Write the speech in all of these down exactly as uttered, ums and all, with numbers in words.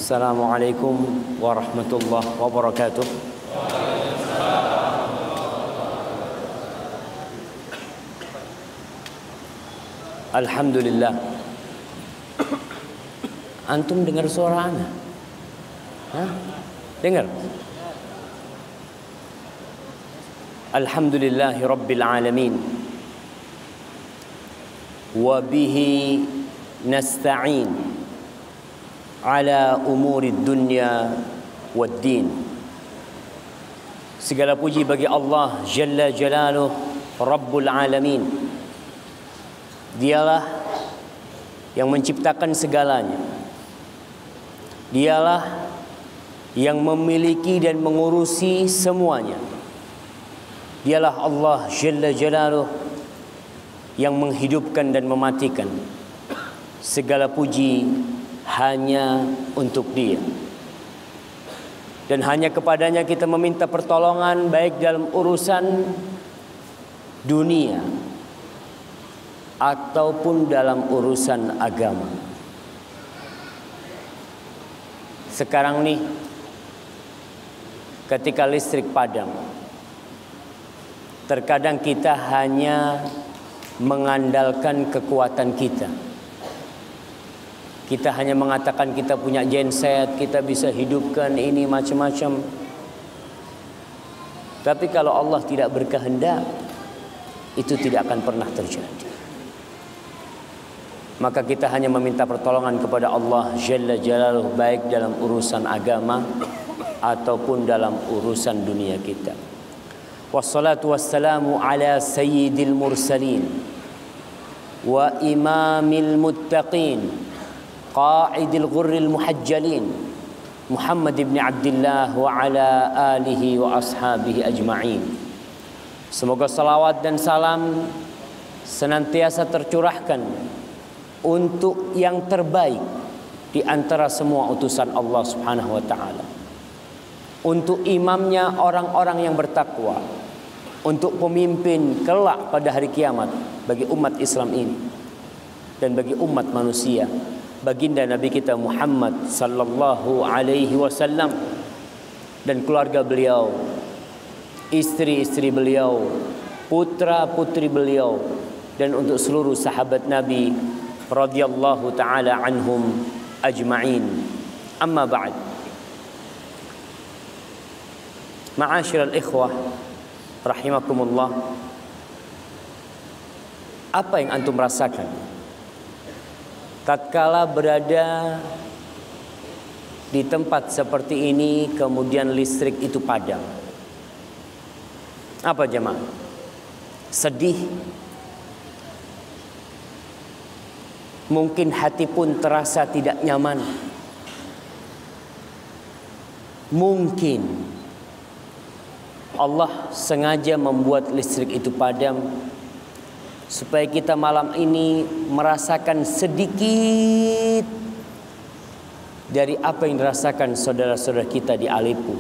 Assalamualaikum warahmatullahi wabarakatuh. Alhamdulillah. Antum dengar suara ana? Hah? Dengar? Alhamdulillahi rabbil alamin. Wa bihi nasta'in ala umuri dunya wad din. Segala puji bagi Allah Jalla Jalaluh Rabbul Alamin. Dialah yang menciptakan segalanya. Dialah yang memiliki dan mengurusi semuanya. Dialah Allah Jalla Jalaluh yang menghidupkan dan mematikan. Segala puji hanya untuk Dia. Dan hanya kepadanya kita meminta pertolongan, baik dalam urusan dunia ataupun dalam urusan agama. Sekarang nih, ketika listrik padam, terkadang kita hanya mengandalkan kekuatan kita. Kita hanya mengatakan kita punya genset, kita bisa hidupkan ini macam-macam. Tapi kalau Allah tidak berkehendak, itu tidak akan pernah terjadi. Maka kita hanya meminta pertolongan kepada Allah Jalla Jalaluh, baik dalam urusan agama ataupun dalam urusan dunia kita. Wassalatu wassalamu ala sayyidil mursalin wa imamil muttaqin qa'idil ghurril muhajjalin Muhammad ibn Abdullah wa ala alihi wa ashabihi ajma'in. Semoga salawat dan salam senantiasa tercurahkan untuk yang terbaik di antara semua utusan Allah Subhanahu wa taala. Untuk imamnya orang-orang yang bertakwa, untuk pemimpin kelak pada hari kiamat bagi umat Islam ini dan bagi umat manusia, baginda Nabi kita Muhammad sallallahu alaihi wasallam dan keluarga beliau, istri-istri beliau, putra-putri beliau, dan untuk seluruh sahabat Nabi radhiyallahu taala anhum ajma'in. Amma ba'd. Ma'asyiral ikhwah rahimakumullah. Apa yang antum rasakan tatkala berada di tempat seperti ini kemudian listrik itu padam? Apa jemaah? Sedih? Mungkin hati pun terasa tidak nyaman. Mungkin Allah sengaja membuat listrik itu padam supaya kita malam ini merasakan sedikit dari apa yang dirasakan saudara-saudara kita di Aleppo.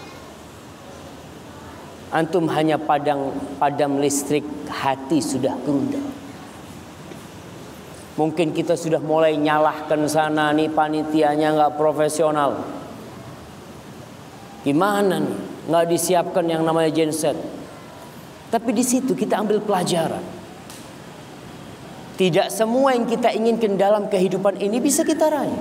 Antum hanya padam, padam listrik, hati sudah gerundal. Mungkin kita sudah mulai nyalahkan sana nih, panitianya nggak profesional. Gimana nih? Nggak disiapkan yang namanya genset. Tapi di situ kita ambil pelajaran. Tidak semua yang kita inginkan dalam kehidupan ini bisa kita raih.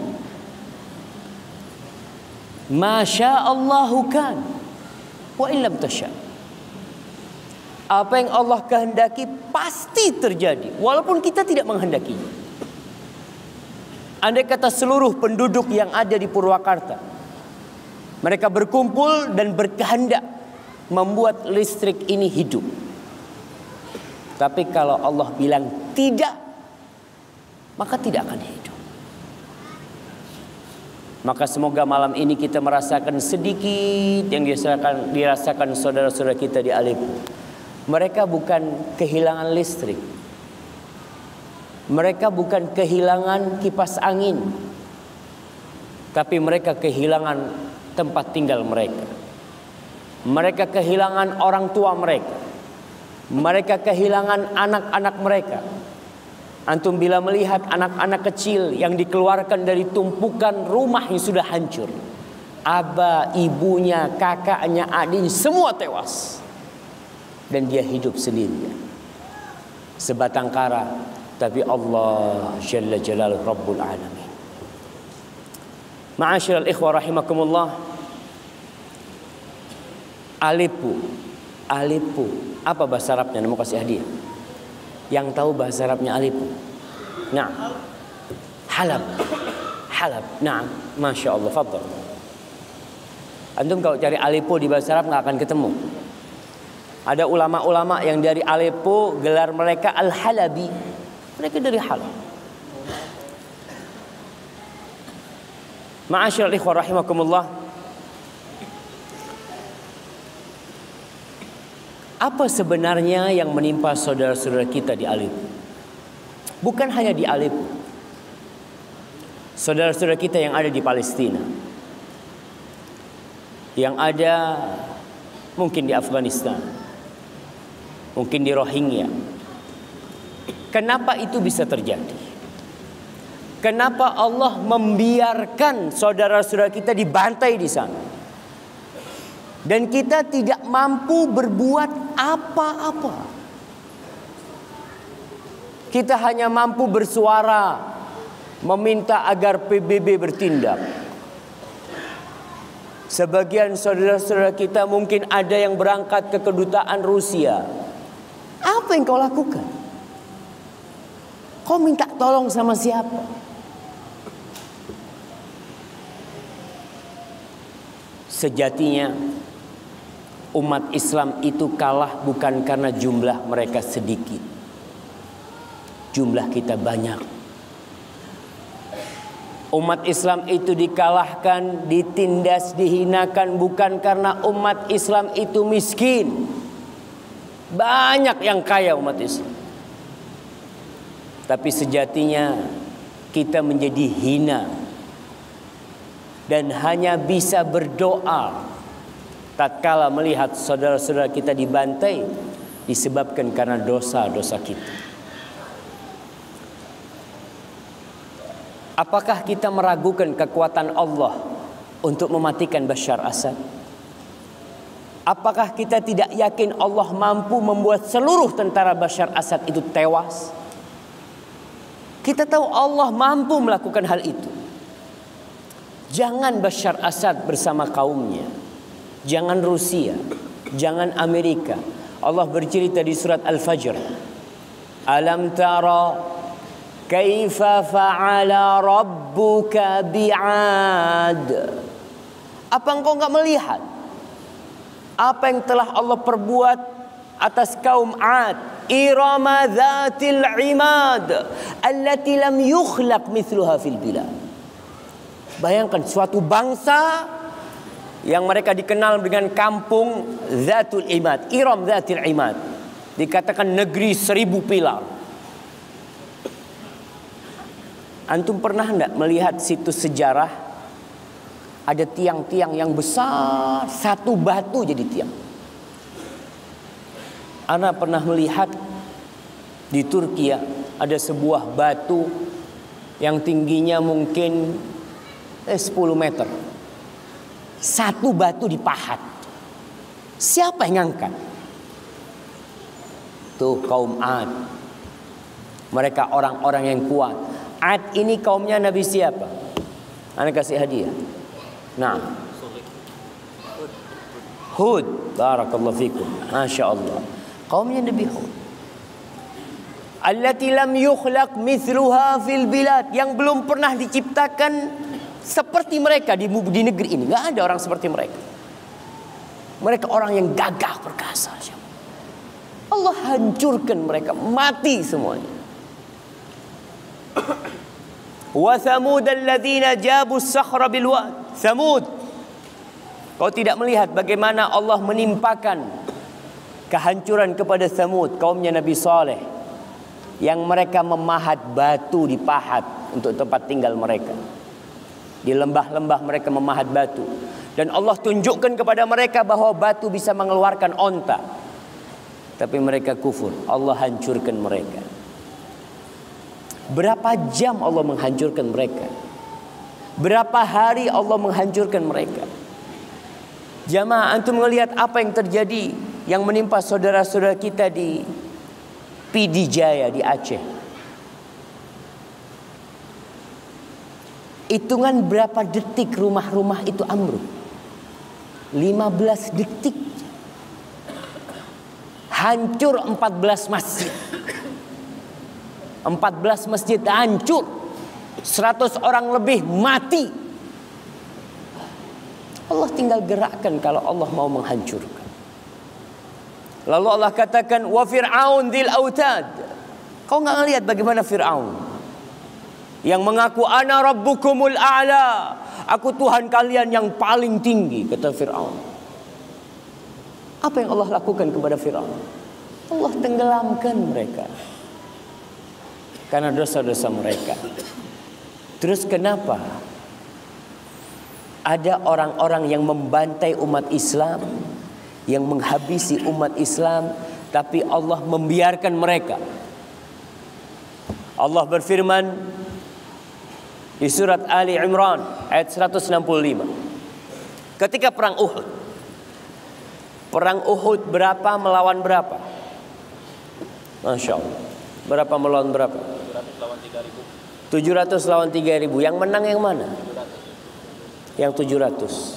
Masya Allahu kan, wa illam tasya. Apa yang Allah kehendaki pasti terjadi, walaupun kita tidak menghendakinya. Andai kata seluruh penduduk yang ada di Purwakarta, mereka berkumpul dan berkehendak membuat listrik ini hidup. Tapi kalau Allah bilang tidak, maka tidak akan hidup. Maka semoga malam ini kita merasakan sedikit yang dirasakan, dirasakan saudara-saudara kita di Aleppo. Mereka bukan kehilangan listrik. Mereka bukan kehilangan kipas angin, tapi mereka kehilangan tempat tinggal mereka. Mereka kehilangan orang tua mereka. Mereka kehilangan anak-anak mereka. Antum bila melihat anak-anak kecil yang dikeluarkan dari tumpukan rumah yang sudah hancur, abah, ibunya, kakaknya, adiknya semua tewas, dan dia hidup sendirian. Sebatang kara, tapi Allah Jalla Jalaluhu Rabbul Alamin. Ma'asyiral ikhwah rahimakumullah. Aleppo, Aleppo, apa bahasa Arabnya? Mau kasih hadiah. Yang tahu bahasa Arabnya Aleppo? Nah, Halab, Halab. Nah, masya Allah. Fadhal. Antum kalau cari Aleppo di bahasa Arab nggak akan ketemu. Ada ulama-ulama yang dari Aleppo, gelar mereka Al-Halabi. Mereka dari Halab. Ma'asyiral ikhwah rahimakumullah. Apa sebenarnya yang menimpa saudara-saudara kita di Aleppo? Bukan hanya di Aleppo. Saudara-saudara kita yang ada di Palestina, yang ada mungkin di Afghanistan, mungkin di Rohingya. Kenapa itu bisa terjadi? Kenapa Allah membiarkan saudara-saudara kita dibantai di sana? Dan kita tidak mampu berbuat apa-apa. Kita hanya mampu bersuara, meminta agar P B B bertindak. Sebagian saudara-saudara kita mungkin ada yang berangkat ke kedutaan Rusia. Apa yang kau lakukan? Kau minta tolong sama siapa? Sejatinya umat Islam itu kalah bukan karena jumlah mereka sedikit. Jumlah kita banyak. Umat Islam itu dikalahkan, ditindas, dihinakan bukan karena umat Islam itu miskin. Banyak yang kaya umat Islam. Tapi sejatinya kita menjadi hina dan hanya bisa berdoa tatkala melihat saudara-saudara kita dibantai disebabkan karena dosa-dosa kita. Apakah kita meragukan kekuatan Allah untuk mematikan Bashar Assad? Apakah kita tidak yakin Allah mampu membuat seluruh tentara Bashar Assad itu tewas? Kita tahu Allah mampu melakukan hal itu. Jangan Bashar Assad bersama kaumnya, jangan Rusia, jangan Amerika. Allah bercerita di surat Al-Fajr, alam tara kaifa fa'ala rabbuka bi'ad. Apa engkau enggak melihat apa yang telah Allah perbuat atas kaum Ad, Irama dzatil imad allati lam yukhlaq mithluha fil bilad. Bayangkan suatu bangsa yang mereka dikenal dengan kampung Zatul Imad, Iram Zatul Imad, dikatakan negeri seribu pilar. Antum pernah enggak melihat situs sejarah ada tiang-tiang yang besar, satu batu jadi tiang? Ana pernah melihat di Turki ada sebuah batu yang tingginya mungkin eh, sepuluh meter. Satu batu dipahat. Siapa yang ngangkat? Tuh kaum Ad. Mereka orang-orang yang kuat. Ad ini kaumnya Nabi siapa? Ana kasih hadiah. Nah, Hud. Barakallahu fikum. Masya Allah. Kaumnya Nabi Hud. Allati lam yukhlaq mithluha fil bilad, yang belum pernah diciptakan seperti mereka di, di negeri ini. Enggak ada orang seperti mereka. Mereka orang yang gagah perkasa. Allah hancurkan mereka, mati semuanya. Wa thamud alladzina jabu as-sakhra bil wad. Thamud. Kau tidak melihat bagaimana Allah menimpakan kehancuran kepada Thamud, kaumnya Nabi Saleh, yang mereka memahat batu, dipahat untuk tempat tinggal mereka. Di lembah-lembah mereka memahat batu. Dan Allah tunjukkan kepada mereka bahwa batu bisa mengeluarkan onta. Tapi mereka kufur. Allah hancurkan mereka. Berapa jam Allah menghancurkan mereka? Berapa hari Allah menghancurkan mereka? Jamaah, antum melihat apa yang terjadi, yang menimpa saudara-saudara kita di P D Jaya di Aceh. Hitungan berapa detik rumah-rumah itu ambruk? lima belas detik. Hancur empat belas masjid. empat belas masjid hancur. seratus orang lebih mati. Allah tinggal gerakkan kalau Allah mau menghancurkan. Lalu Allah katakan, wa fir'aun dzil autad. Kau enggak ngelihat bagaimana Fir'aun yang mengaku ana rabbukumul a'la, aku Tuhan kalian yang paling tinggi, kata Fir'aun. Apa yang Allah lakukan kepada Fir'aun? Allah tenggelamkan mereka karena dosa-dosa mereka. Terus kenapa ada orang-orang yang membantai umat Islam, yang menghabisi umat Islam, tapi Allah membiarkan mereka? Allah berfirman di surat Ali Imran ayat seratus enam puluh lima. Ketika perang Uhud. Perang Uhud berapa melawan berapa? Masya Allah. Berapa melawan berapa? tujuh ratus lawan tiga ribu. Yang menang yang mana? Yang tujuh ratus.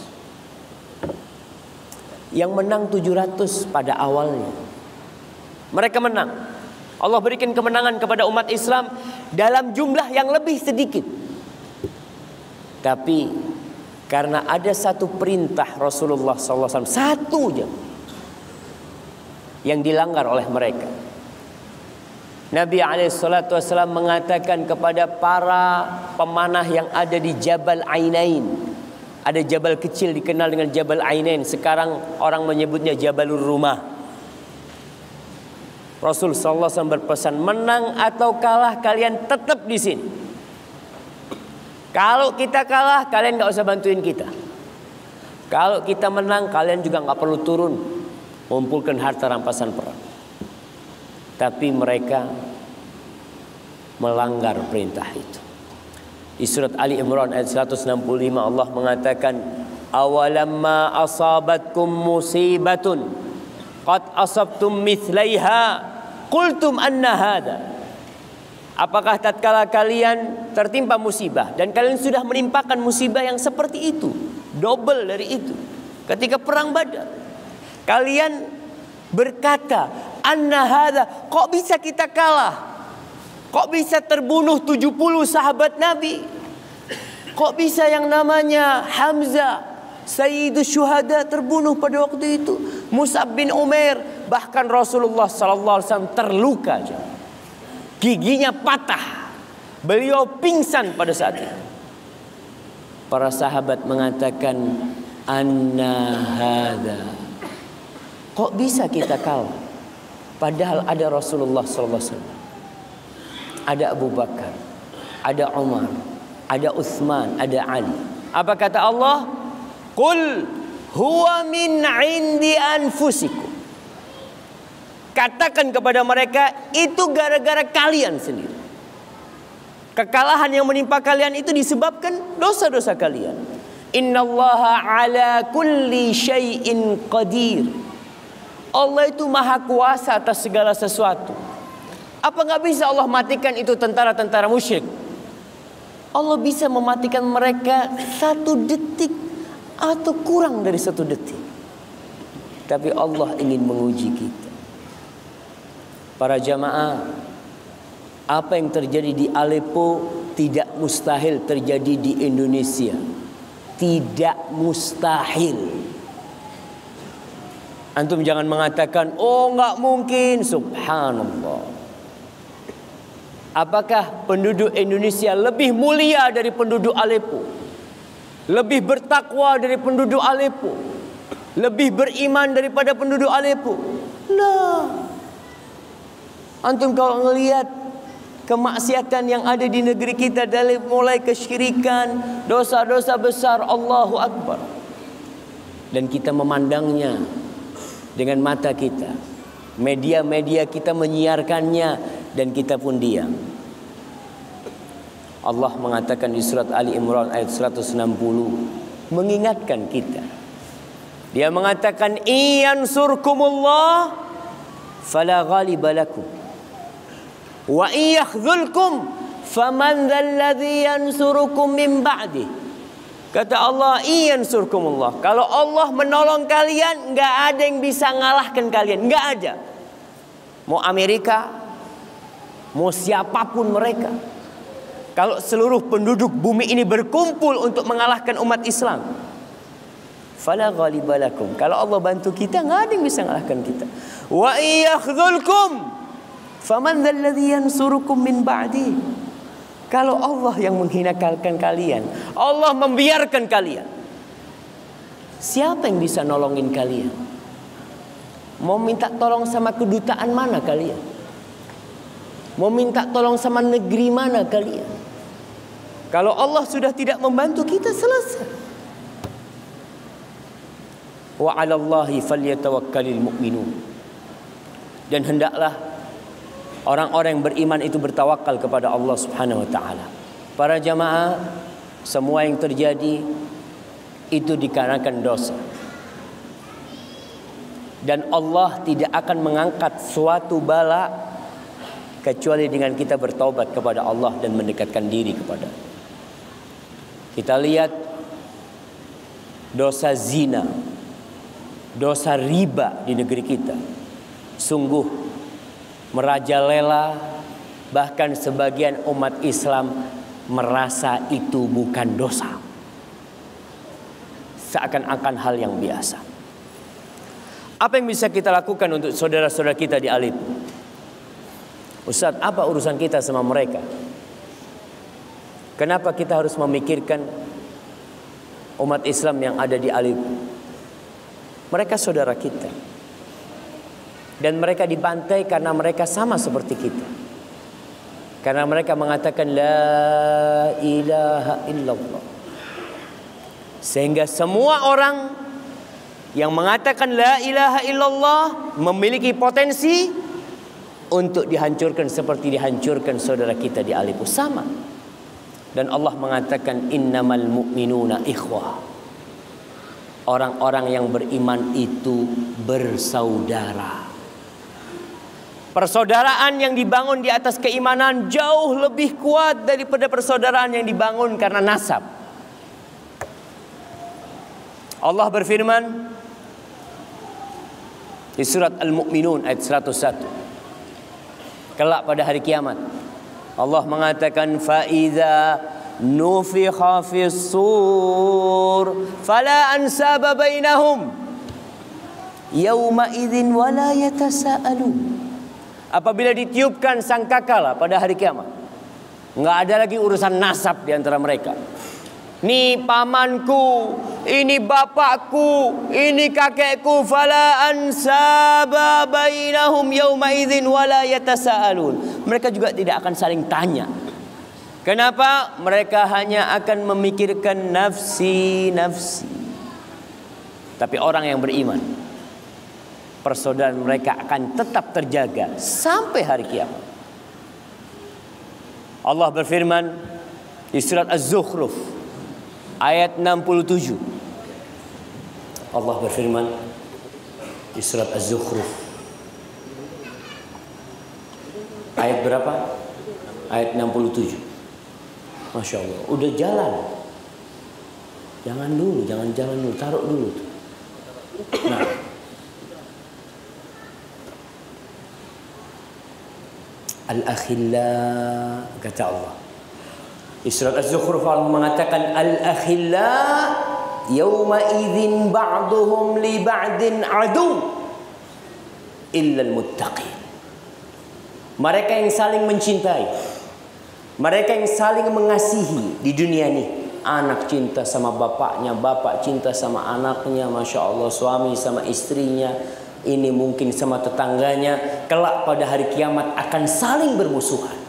Yang menang tujuh ratus pada awalnya. Mereka menang. Allah berikan kemenangan kepada umat Islam dalam jumlah yang lebih sedikit. Tapi karena ada satu perintah Rasulullah sallallahu alaihi wasallam, satu aja yang dilanggar oleh mereka. Nabi alaihi salatu wasallam mengatakan kepada para pemanah yang ada di Jabal Ainain. Ada jabal kecil dikenal dengan Jabal Ainain. Sekarang orang menyebutnya Jabalur Rumah. Rasul sallallahu alaihi wasallam berpesan, menang atau kalah kalian tetap di sini. Kalau kita kalah, kalian nggak usah bantuin kita. Kalau kita menang, kalian juga nggak perlu turun mengumpulkan harta rampasan perang. Tapi mereka melanggar perintah itu. Di surat Ali Imran ayat seratus enam puluh lima Allah mengatakan, awalamma asabatkum musibatun qad asabtum mithlaiha qultum anna hadha. Apakah tatkala kalian tertimpa musibah dan kalian sudah menimpakan musibah yang seperti itu, double dari itu, ketika perang Badar, kalian berkata, anna hadha, kok bisa kita kalah? Kok bisa terbunuh tujuh puluh sahabat Nabi? Kok bisa yang namanya Hamzah, Sayyidus Syuhada terbunuh pada waktu itu? Mus'ab bin Umair, bahkan Rasulullah sallallahu alaihi wasallam terluka aja. Giginya patah. Beliau pingsan pada saat itu. Para sahabat mengatakan, anna hadza. Kok bisa kita kalah? Padahal ada Rasulullah sallallahu alaihi wasallam. Ada Abu Bakar, ada Umar, ada Utsman, ada Ali. Apa kata Allah? Qul huwa min 'indi anfusikum. Katakan kepada mereka, itu gara-gara kalian sendiri. Kekalahan yang menimpa kalian itu disebabkan dosa-dosa kalian. Innallaha 'ala kulli syai'in qadir. Allah itu maha kuasa atas segala sesuatu. Apa nggak bisa Allah matikan itu tentara-tentara musyrik? Allah bisa mematikan mereka satu detik atau kurang dari satu detik. Tapi Allah ingin menguji kita. Para jamaah, apa yang terjadi di Aleppo tidak mustahil terjadi di Indonesia. Tidak mustahil. Antum jangan mengatakan, oh nggak mungkin. Subhanallah. Apakah penduduk Indonesia lebih mulia dari penduduk Aleppo? Lebih bertakwa dari penduduk Aleppo? Lebih beriman daripada penduduk Aleppo? Lah. Antum kalau ngelihat kemaksiatan yang ada di negeri kita dari mulai kesyirikan, dosa-dosa besar, Allahu Akbar. Dan kita memandangnya dengan mata kita. Media-media kita menyiarkannya dan kita pun diam. Allah mengatakan di surat Ali Imran ayat seratus enam puluh, mengingatkan kita. Dia mengatakan, iyansurkumullah fala ghaliba lakum wa iyakhzulkum faman dzalladzi yansurukum min ba'di. Kata Allah, iyansurkumullah, kalau Allah menolong kalian, enggak ada yang bisa ngalahkan kalian, enggak ada. Mau Amerika, mau siapapun mereka, kalau seluruh penduduk bumi ini berkumpul untuk mengalahkan umat Islam, fala ghaliba lakum, kalau Allah bantu kita, enggak ada yang bisa mengalahkan kita. Wa iyakhzulkum faman dzalladzi yansurukum min ba'di. Kalau Allah yang menghinakan kalian, Allah membiarkan kalian, siapa yang bisa nolongin kalian? Mau minta tolong sama kedutaan mana kalian? Mau minta tolong sama negeri mana kalian? Kalau Allah sudah tidak membantu kita, selesai. Wa 'alallahi falyatawakkalul mu'minun. Dan hendaklah orang-orang yang beriman itu bertawakal kepada Allah Subhanahu wa taala. Para jamaah, semua yang terjadi itu dikarenakan dosa. Dan Allah tidak akan mengangkat suatu bala kecuali dengan kita bertaubat kepada Allah dan mendekatkan diri kepada. Kita lihat dosa zina, dosa riba di negeri kita, sungguh merajalela, bahkan sebagian umat Islam merasa itu bukan dosa, seakan-akan hal yang biasa. Apa yang bisa kita lakukan untuk saudara-saudara kita di Aleppo? Ustaz, apa urusan kita sama mereka? Kenapa kita harus memikirkan umat Islam yang ada di Aleppo? Mereka saudara kita. Dan mereka dibantai karena mereka sama seperti kita. Karena mereka mengatakan la ilaha illallah. Sehingga semua orang yang mengatakan la ilaha illallah memiliki potensi untuk dihancurkan seperti dihancurkan saudara kita di Aleppo. Sama. Dan Allah mengatakan innamal mu'minuna ikhwah. Orang-orang yang beriman itu bersaudara. Persaudaraan yang dibangun di atas keimanan jauh lebih kuat daripada persaudaraan yang dibangun karena nasab. Allah berfirman di surat Al-Mu'minun ayat seratus satu. Kelak pada hari kiamat, Allah mengatakan fa'idza nufikha fis sur fala ansaba bainahum yawma idzin wala yatasaalun. Apabila ditiupkan sangkakala pada hari kiamat, nggak ada lagi urusan nasab di antara mereka. Ini pamanku, ini bapakku, ini kakekku. Fala ansaba bainahum yauma idzin wala yatasaalun. Mereka juga tidak akan saling tanya. Kenapa? Mereka hanya akan memikirkan nafsi nafsi. Tapi orang yang beriman, persaudaraan mereka akan tetap terjaga sampai hari kiamat. Allah berfirman di surat Az-Zukhruf ayat enam puluh tujuh. Allah berfirman di surat Az-Zukhruf ayat berapa? Ayat enam puluh tujuh. Masya Allah, udah jalan. Jangan dulu, jangan jalan dulu, taruh dulu. Nah, al-akhilla, kata Allah di surat Az-Zukhruf, Allah mengatakan al-akhilla yawma idzin ba'duhum li ba'din adu illa al-muttaqin. Mereka yang saling mencintai, mereka yang saling mengasihi di dunia ini. Anak cinta sama bapaknya, bapak cinta sama anaknya, Masya Allah, suami sama istrinya, ini mungkin sama tetangganya. Kelak pada hari kiamat akan saling bermusuhan.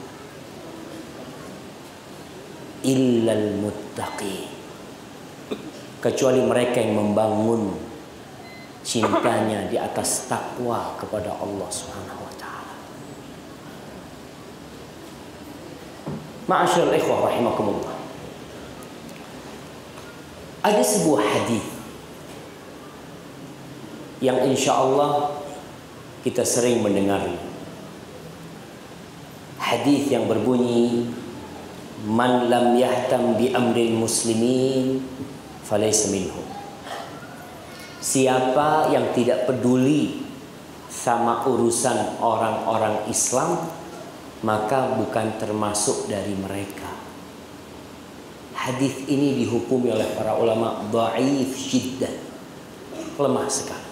Illal muttaqi, kecuali mereka yang membangun cintanya di atas takwa kepada Allah Subhanahu wa taala. Ma'asyiral ikhwah rahimakumullah. Ada sebuah hadis yang insya Allah kita sering mendengarnya. Hadis yang berbunyi, man lam yahtam bi amril muslimin falaysa minhum. Siapa yang tidak peduli sama urusan orang-orang Islam, maka bukan termasuk dari mereka. Hadis ini dihukumi oleh para ulama dhaif jiddan, lemah sekali.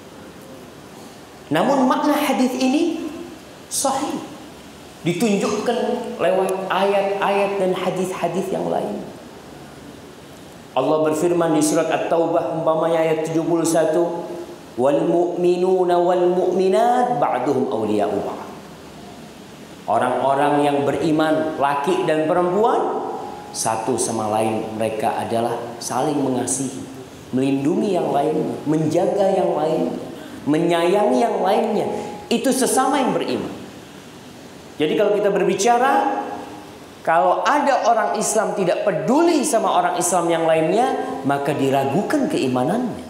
Namun makna hadis ini sahih, ditunjukkan lewat ayat-ayat dan hadis-hadis yang lain. Allah berfirman di surat At-Taubah umpamanya ayat tujuh puluh satu, wal mu'minuna wal mu'minat ba'duhum awliya'u ba'd. Orang-orang yang beriman, laki dan perempuan, satu sama lain mereka adalah saling mengasihi, melindungi yang lainnya, menjaga yang lainnya, menyayangi yang lainnya. Itu sesama yang beriman. Jadi kalau kita berbicara, kalau ada orang Islam tidak peduli sama orang Islam yang lainnya, maka diragukan keimanannya.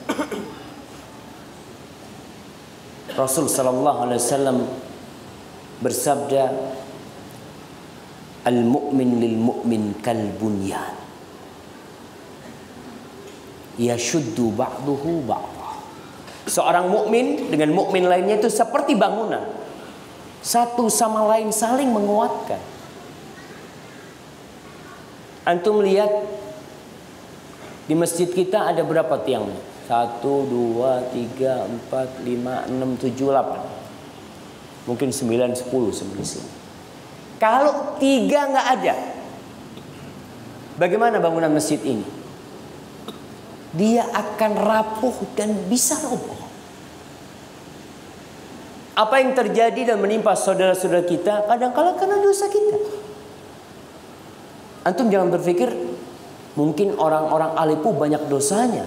Rasul sallallahu alaihi wasallam bersabda, al-mu'min lil mu'min kal bunyan yashuddu ba'duhu ba'dah. Seorang mukmin dengan mukmin lainnya itu seperti bangunan, satu sama lain saling menguatkan. Antum lihat di masjid kita ada berapa tiangnya? Satu, dua, tiga, empat, lima, enam, tujuh, delapan. Mungkin sembilan, sepuluh seperti sini. Kalau tiga nggak ada, bagaimana bangunan masjid ini? Dia akan rapuh dan bisa roboh. Apa yang terjadi dan menimpa saudara-saudara kita kadang-kala karena dosa kita. Antum jangan berpikir mungkin orang-orang Aleppo banyak dosanya.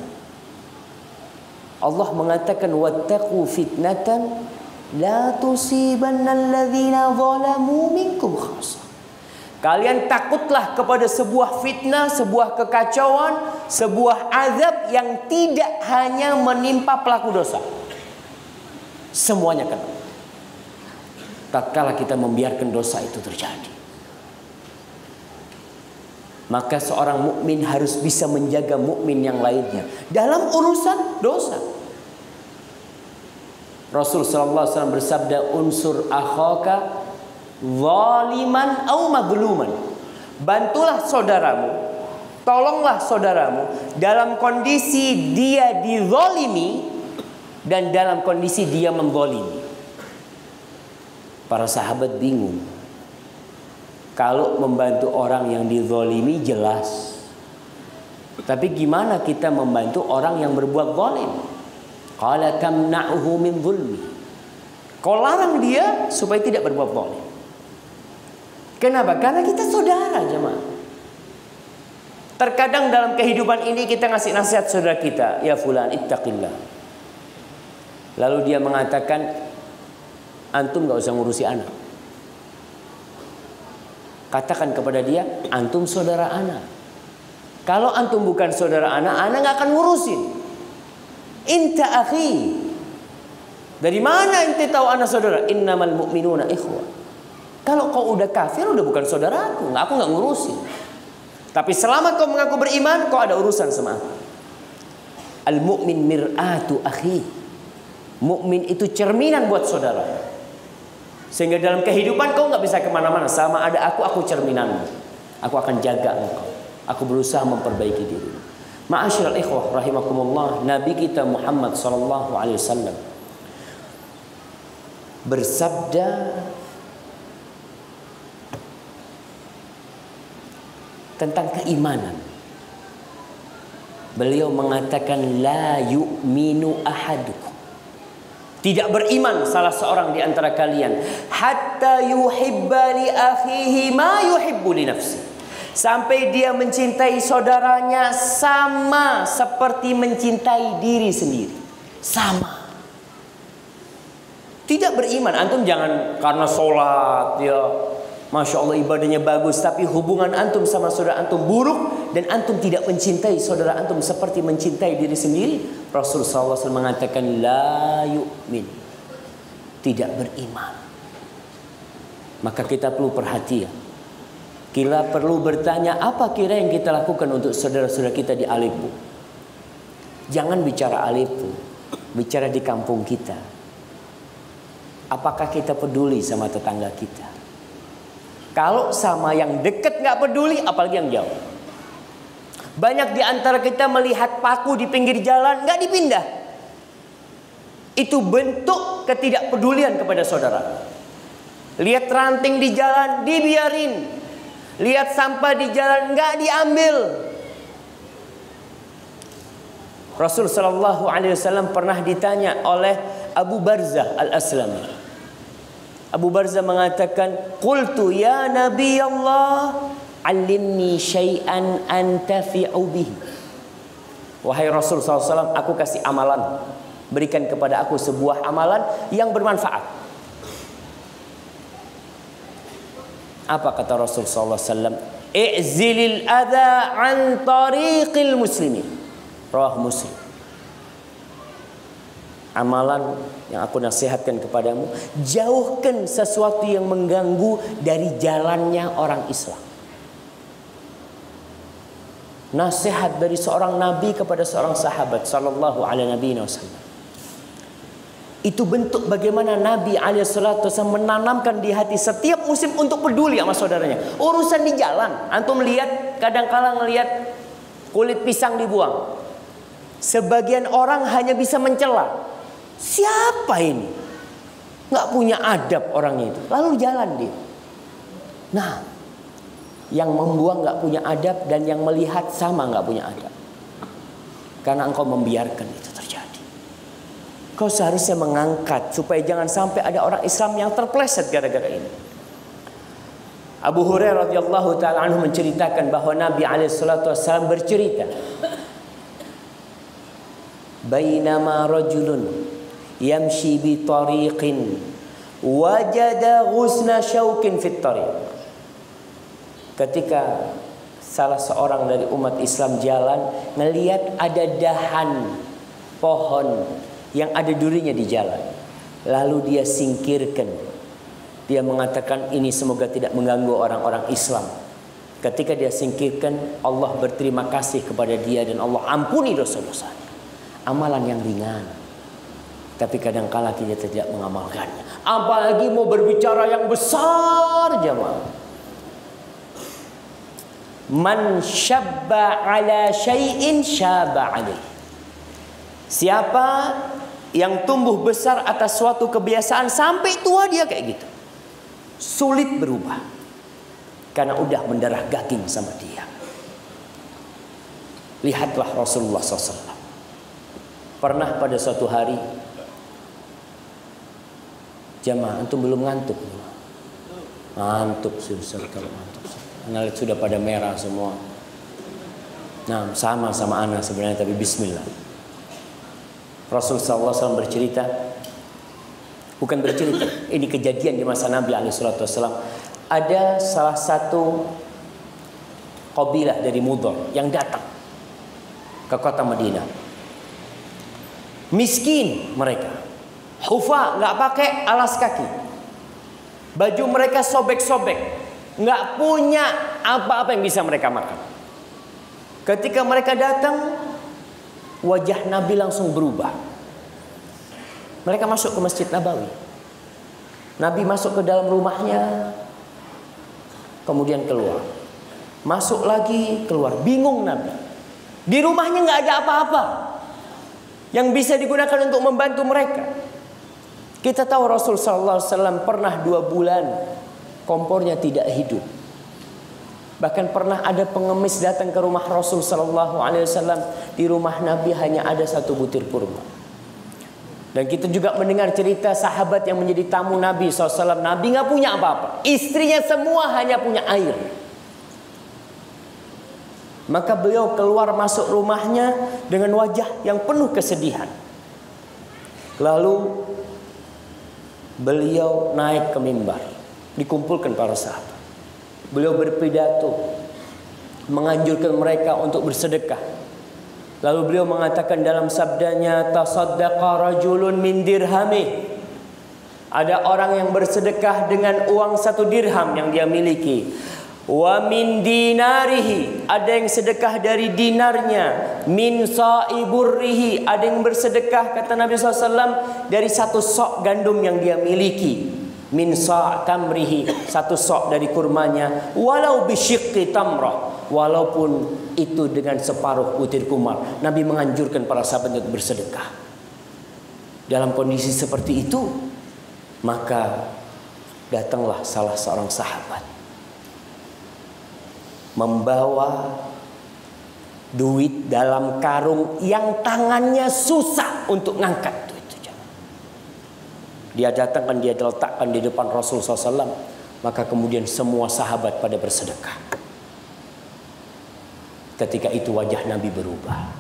Allah mengatakan wattaqu fitnatan la tusibannal ladzina zalamu minkum khassah. Kalian takutlah kepada sebuah fitnah, sebuah kekacauan, sebuah azab yang tidak hanya menimpa pelaku dosa. Semuanya kena. Tatkala kita membiarkan dosa itu terjadi, maka seorang mukmin harus bisa menjaga mukmin yang lainnya dalam urusan dosa. Rasul sallallahu alaihi wasallam bersabda, unsur akhaka zaliman au mazluman. Bantulah saudaramu, tolonglah saudaramu dalam kondisi dia dizalimi dan dalam kondisi dia menzalimi. Para sahabat bingung. Kalau membantu orang yang dizalimi jelas, tapi gimana kita membantu orang yang berbuat zalim? Qala tamna'uhu min zulmi. Kau larang dia supaya tidak berbuat zalim. Kenapa? Karena kita saudara, jemaah. Terkadang dalam kehidupan ini kita ngasih nasihat saudara kita, ya fulan ittaqillah. Lalu dia mengatakan, antum gak usah ngurusi anak. Katakan kepada dia, antum saudara anak. Kalau antum bukan saudara anak, anak gak akan ngurusin. Inta akhi. Dari mana ente tahu anak saudara? Innamal mu'minuna ikhwah. Kalau kau udah kafir, udah bukan saudara aku, nggak, aku nggak ngurusin. Tapi selama kau mengaku beriman, kau ada urusan sama aku. Al mu'min mir'atu akhi. Mukmin itu cerminan buat saudara. Sehingga dalam kehidupan kau nggak bisa kemana-mana. Sama ada aku, aku cerminanmu. Aku akan jaga engkau. Aku berusaha memperbaiki diri. Ma'asyiral ikhwah rahimakumullah, Nabi kita Muhammad sallallahu alaihi wasallam bersabda, tentang keimanan. Beliau mengatakan la yu'minu ahadukum. Tidak beriman salah seorang di antara kalian hatta yuhibba li akhihi ma yuhibbu li nafsi. Sampai dia mencintai saudaranya sama seperti mencintai diri sendiri. Sama. Tidak beriman. Antum jangan karena sholat ya Masya Allah ibadahnya bagus, tapi hubungan antum sama saudara antum buruk, dan antum tidak mencintai saudara antum seperti mencintai diri sendiri, Rasul sallallahu alaihi wasallam mengatakan la yu'min, tidak beriman. Maka kita perlu perhatian. Kita perlu bertanya, apa kira yang kita lakukan untuk saudara-saudara kita di Aleppo? Jangan bicara Aleppo, bicara di kampung kita. Apakah kita peduli sama tetangga kita? Kalau sama yang dekat nggak peduli, apalagi yang jauh. Banyak di antara kita melihat paku di pinggir jalan nggak dipindah. Itu bentuk ketidakpedulian kepada saudara. Lihat ranting di jalan dibiarin, lihat sampah di jalan nggak diambil. Rasul Shallallahu Alaihi Wasallam pernah ditanya oleh Abu Barzah Al-Aslami. Abu Barzah mengatakan, "Qultu ya Nabi Allah, 'allimni syai'an antafi'u bihi." Wahai Rasul sallallahu alaihi wasallam, aku kasih amalan. Berikan kepada aku sebuah amalan yang bermanfaat. Apa kata Rasul sallallahu alaihi wasallam? "I'zilil adza 'an tariqil muslimin." Rawah Muslim. Amalan yang aku nasihatkan kepadamu, jauhkan sesuatu yang mengganggu dari jalannya orang Islam. Nasihat dari seorang nabi kepada seorang sahabat sallallahu alaihi wasallam. Itu bentuk bagaimana Nabi alaihi salatu wasallam menanamkan di hati setiap muslim untuk peduli sama saudaranya. Urusan di jalan, antum lihat kadang-kala ngelihat kulit pisang dibuang. Sebagian orang hanya bisa mencela. Siapa ini? Nggak punya adab orangnya itu. Lalu jalan dia. Nah, yang membuang nggak punya adab dan yang melihat sama nggak punya adab. Karena engkau membiarkan itu terjadi. Kau seharusnya mengangkat supaya jangan sampai ada orang Islam yang terpleset gara-gara ini. Abu Hurairah radhiyallahu taala anhu menceritakan bahwa Nabi alaihi salatu wasallam bercerita, "Bainama rajulun yamshi bi tariqin wajada ghusna syaukin fit tariq." Ketika salah seorang dari umat Islam jalan, melihat ada dahan pohon yang ada durinya di jalan, lalu dia singkirkan. Dia mengatakan, ini semoga tidak mengganggu orang-orang Islam. Ketika dia singkirkan, Allah berterima kasih kepada dia dan Allah ampuni dosa-dosanya. Amalan yang ringan, tapi kadang-kala kita tidak mengamalkannya. Apalagi mau berbicara yang besar, jemaah. Man syabba ala syai'in syaba alaih. Siapa yang tumbuh besar atas suatu kebiasaan sampai tua dia kayak gitu, sulit berubah karena udah mendarah daging sama dia. Lihatlah Rasulullah shallallahu alaihi wasallam. Pernah pada suatu hari, jamaah antum belum ngantuk? Ngantuk sih Ustaz, kalau ngantuk. Anak sudah pada merah semua. Nah, sama sama anak sebenarnya, tapi bismillah. Rasul sallallahu alaihi wasallam bercerita, bukan bercerita, ini kejadian di masa Nabi alaihi wasallam. Ada salah satu kabilah dari Mudhar yang datang ke kota Madinah. Miskin mereka, hufa, nggak pakai alas kaki, baju mereka sobek-sobek, nggak punya apa-apa yang bisa mereka makan. Ketika mereka datang, wajah Nabi langsung berubah. Mereka masuk ke Masjid Nabawi. Nabi masuk ke dalam rumahnya, kemudian keluar. Masuk lagi, keluar. Bingung Nabi. Di rumahnya nggak ada apa-apa yang bisa digunakan untuk membantu mereka. Kita tahu Rasul sallallahu alaihi wasallam pernah dua bulan kompornya tidak hidup. Bahkan pernah ada pengemis datang ke rumah Rasul sallallahu alaihi wasallam. Di rumah Nabi hanya ada satu butir kurma. Dan kita juga mendengar cerita sahabat yang menjadi tamu Nabi sallallahu alaihi wasallam. Nabi nggak punya apa-apa. Istrinya semua hanya punya air. Maka beliau keluar masuk rumahnya dengan wajah yang penuh kesedihan. Lalu beliau naik ke mimbar. Dikumpulkan para sahabat. Beliau berpidato menganjurkan mereka untuk bersedekah. Lalu beliau mengatakan dalam sabdanya, tasaddaqa rajulun min dirhami. Ada orang yang bersedekah dengan uang satu dirham yang dia miliki. Wa min dinarihi, ada yang sedekah dari dinarnya. Min sa'iburrihi, ada yang bersedekah, kata Nabi shallallahu alaihi wasallam, dari satu sok gandum yang dia miliki. Min sa' tamrihi, satu sok dari kurmanya. Walau bisyiqqi tamrah, walaupun itu dengan separuh butir kumar. Nabi menganjurkan para sahabat untuk bersedekah. Dalam kondisi seperti itu, maka datanglah salah seorang sahabat membawa duit dalam karung yang tangannya susah untuk ngangkat. Dia datangkan, dia letakkan di depan Rasul shallallahu alaihi wasallam. Maka kemudian semua sahabat pada bersedekah. Ketika itu wajah Nabi berubah.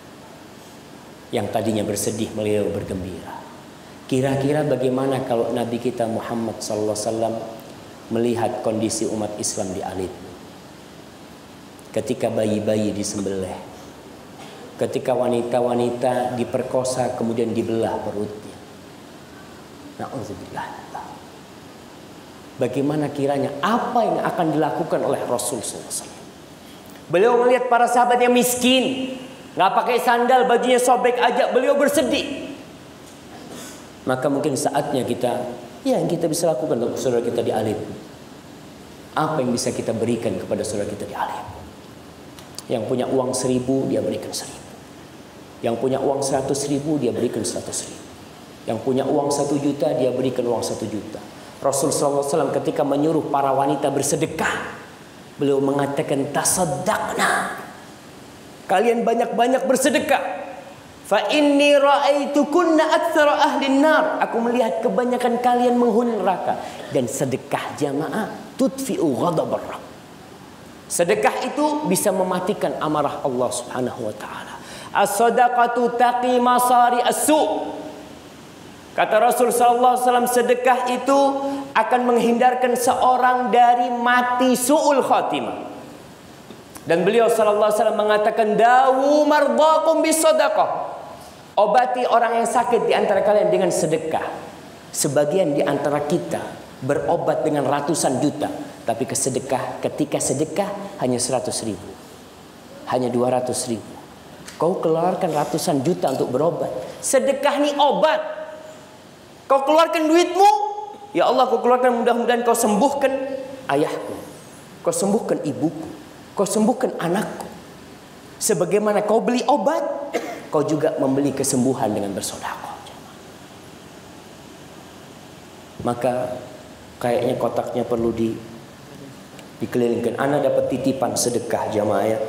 Yang tadinya bersedih beliau bergembira. Kira-kira bagaimana kalau Nabi kita Muhammad shallallahu alaihi wasallam melihat kondisi umat Islam di Alib? Ketika bayi-bayi disembelih, ketika wanita-wanita diperkosa kemudian dibelah perutnya. Na'udzubillah. Bagaimana kiranya apa yang akan dilakukan oleh Rasul shallallahu alaihi wasallam? Beliau melihat para sahabat yang miskin, nggak pakai sandal, bajunya sobek aja, beliau bersedih. Maka mungkin saatnya kita, ya yang kita bisa lakukan untuk saudara kita di Alib. Apa yang bisa kita berikan kepada saudara kita di Alib? Yang punya uang seribu, dia berikan seribu. Yang punya uang seratus ribu, dia berikan seratus ribu. Yang punya uang satu juta, dia berikan uang satu juta. Rasul shallallahu alaihi wasallam ketika menyuruh para wanita bersedekah, beliau mengatakan, tasaddaqna, kalian banyak-banyak bersedekah. Fa inni ra'aitukunna aktsara ahlin nar, aku melihat kebanyakan kalian menghuni neraka. Dan sedekah jamaah tudfi'u ghadabar rabb. Sedekah itu bisa mematikan amarah Allah Subhanahu wa taala. As-sadaqatu taqi masari as-su'. Kata Rasul sallallahu alaihi wasallam, sedekah itu akan menghindarkan seorang dari mati su'ul khatimah. Dan beliau sallallahu alaihi wasallam mengatakan, dawu mardakum bisadaqah. Obati orang yang sakit di antara kalian dengan sedekah. Sebagian di antara kita berobat dengan ratusan juta, tapi kesedekah, ketika sedekah hanya seratus ribu, hanya dua ratus ribu. Kau keluarkan ratusan juta untuk berobat. Sedekah nih obat. Kau keluarkan duitmu, ya Allah, kau keluarkan, mudah-mudahan kau sembuhkan ayahku, kau sembuhkan ibuku, kau sembuhkan anakku. Sebagaimana kau beli obat, kau juga membeli kesembuhan dengan bersedekah. Maka kayaknya kotaknya perlu di dikelilingkan. Ana dapat titipan sedekah jamaah ya.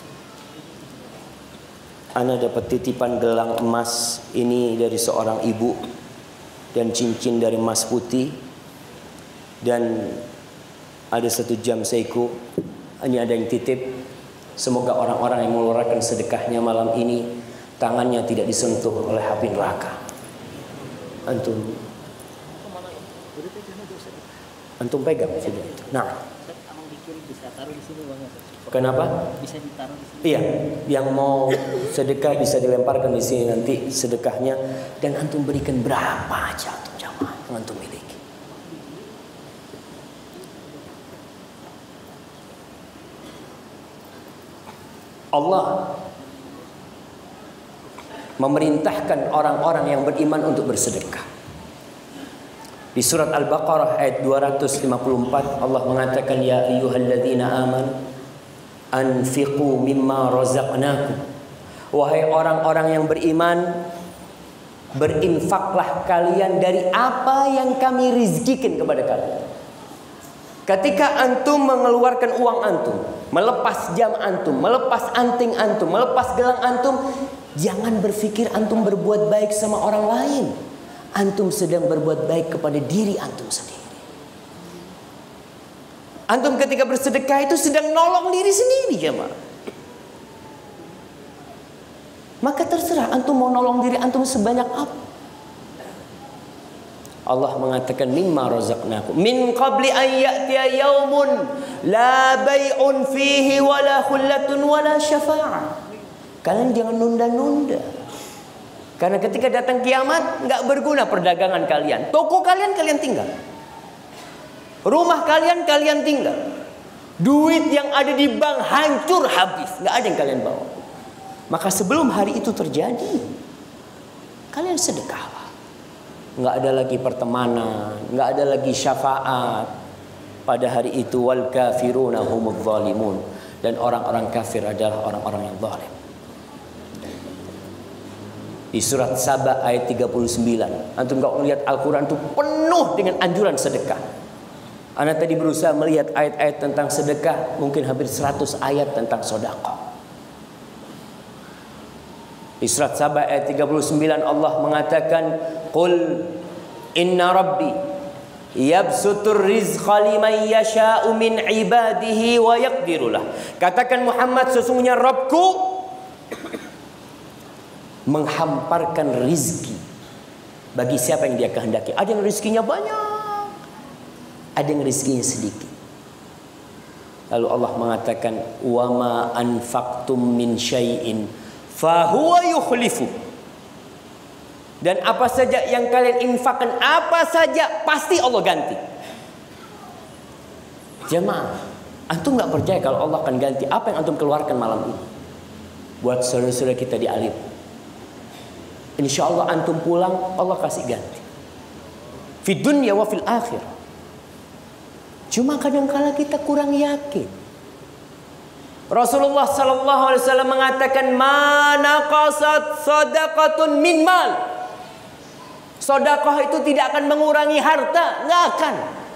Ana dapat titipan gelang emas ini dari seorang ibu, dan cincin dari emas putih, dan ada satu jam seiko. Ini ada yang titip. Semoga orang-orang yang mengeluarkan sedekahnya malam ini tangannya tidak disentuh oleh api neraka. Antum Antum pegang sudah itu. Nah, kenapa? Bisa ditaruh di sini. Iya, yang mau sedekah bisa dilemparkan di sini nanti sedekahnya, dan antum berikan berapa aja antum jamaah yang antum miliki. Allah memerintahkan orang-orang yang beriman untuk bersedekah. Di surat Al-Baqarah ayat dua ratus lima puluh empat Allah mengatakan, ya ayyuhalladzina amanu anfiqu mimma razaqnakum. Wahai orang-orang yang beriman, berinfaklah kalian dari apa yang kami rizkikan kepada kalian. Ketika antum mengeluarkan uang antum, melepas jam antum, melepas anting antum, melepas gelang antum, jangan berpikir antum berbuat baik sama orang lain. Antum sedang berbuat baik kepada diri antum sendiri. Antum ketika bersedekah itu sedang nolong diri sendiri jemaah. Maka terserah antum mau nolong diri antum sebanyak apa. Allah mengatakan mimma razaqnakum min qabli an ya'tiya yaumun la bai'un fihi wala khullatun wala syafa'ah. Kalian jangan nunda-nunda. Karena ketika datang kiamat enggak berguna perdagangan kalian. Toko kalian kalian tinggal. Rumah kalian kalian tinggal. Duit yang ada di bank hancur habis, enggak ada yang kalian bawa. Maka sebelum hari itu terjadi, kalian sedekahlah. Nggak ada lagi pertemanan, nggak ada lagi syafaat. Pada hari itu wal kafiruna humudz zalimun, dan orang-orang kafir adalah orang-orang yang zalim. Di surat Saba ayat tiga puluh sembilan, antum kalau melihat Al-Qur'an itu penuh dengan anjuran sedekah. Ana tadi berusaha melihat ayat-ayat tentang sedekah, mungkin hampir seratus ayat tentang sedekah. Di surat Saba ayat tiga puluh sembilan Allah mengatakan, "Qul inna rabbi yabsutur rizqa liman yasha'u min ibadihi wa yaqdiru lah." Katakan Muhammad, sesungguhnya Rabbku menghamparkan rizki bagi siapa yang dia kehendaki. Ada yang rizkinya banyak, ada yang rizkinya sedikit. Lalu Allah mengatakan, "Wa ma anfaqtum min syai'in fahuwa yukhlifu." Dan apa saja yang kalian infakkan, apa saja pasti Allah ganti. Jemaah, antum nggak percaya kalau Allah akan ganti apa yang antum keluarkan malam ini buat saudara-saudara kita di Alim. Insya Allah antum pulang Allah kasih ganti. Fid dunya wa fil akhir. Cuma kadang-kala kita kurang yakin. Rasulullah sallallahu alaihi wasallam mengatakan, "Ma naqasat shadaqatun min mal." Sedekah itu tidak akan mengurangi harta, nggak akan.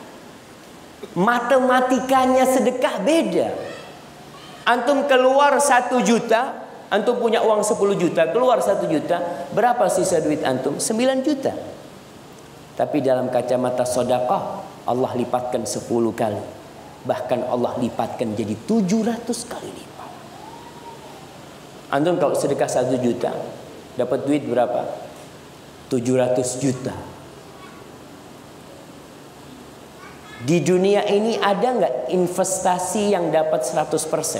Matematikanya sedekah beda. Antum keluar satu juta, antum punya uang sepuluh juta, keluar satu juta, berapa sisa duit antum? sembilan juta. Tapi dalam kacamata sedekah Allah lipatkan sepuluh kali. Bahkan Allah lipatkan jadi tujuh ratus kali lipat. Antum kalau sedekah satu juta, dapat duit berapa? tujuh ratus juta. Di dunia ini ada nggak investasi yang dapat seratus persen?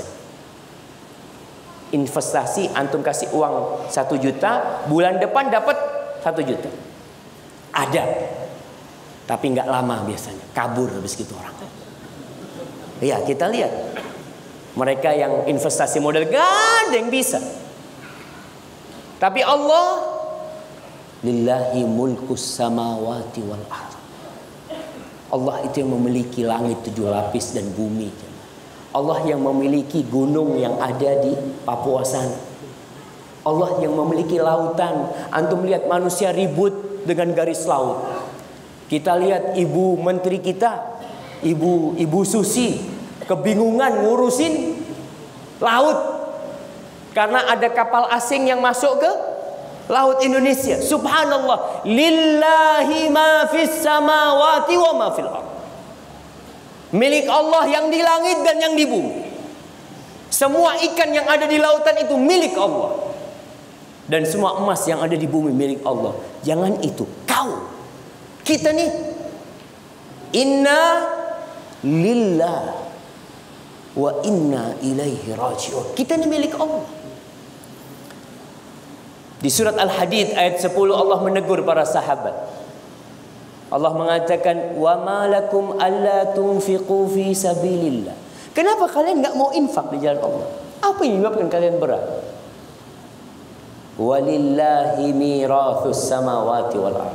Investasi antum kasih uang satu juta, bulan depan dapat satu juta. Ada. Tapi nggak lama biasanya, kabur habis gitu orang. Ya, kita lihat. Mereka yang investasi modal gak ada yang bisa. Tapi Allah, lillahi mulkus samawati wal ardh. Allah itu yang memiliki langit tujuh lapis dan bumi. Allah yang memiliki gunung yang ada di Papua sana. Allah yang memiliki lautan. Antum lihat manusia ribut dengan garis laut. Kita lihat ibu menteri kita, ibu ibu Susi, kebingungan ngurusin laut karena ada kapal asing yang masuk ke laut Indonesia. Subhanallah, lillahi ma fis samawati wa ma fil ardh. Milik Allah yang di langit dan yang di bumi. Semua ikan yang ada di lautan itu milik Allah. Dan semua emas yang ada di bumi milik Allah. Jangan itu, kau, kita nih, inna lillah wa inna ilaihi raji'un. Kita ini milik Allah. Di surat Al-Hadid ayat sepuluh Allah menegur para sahabat. Allah mengatakan, wa ma lakum alla tunfiqu fi sabilillah. Kenapa kalian enggak mau infak di jalan Allah? Apa yang menyebabkan kalian berat? Walillahi mirathus samawati wal ardh.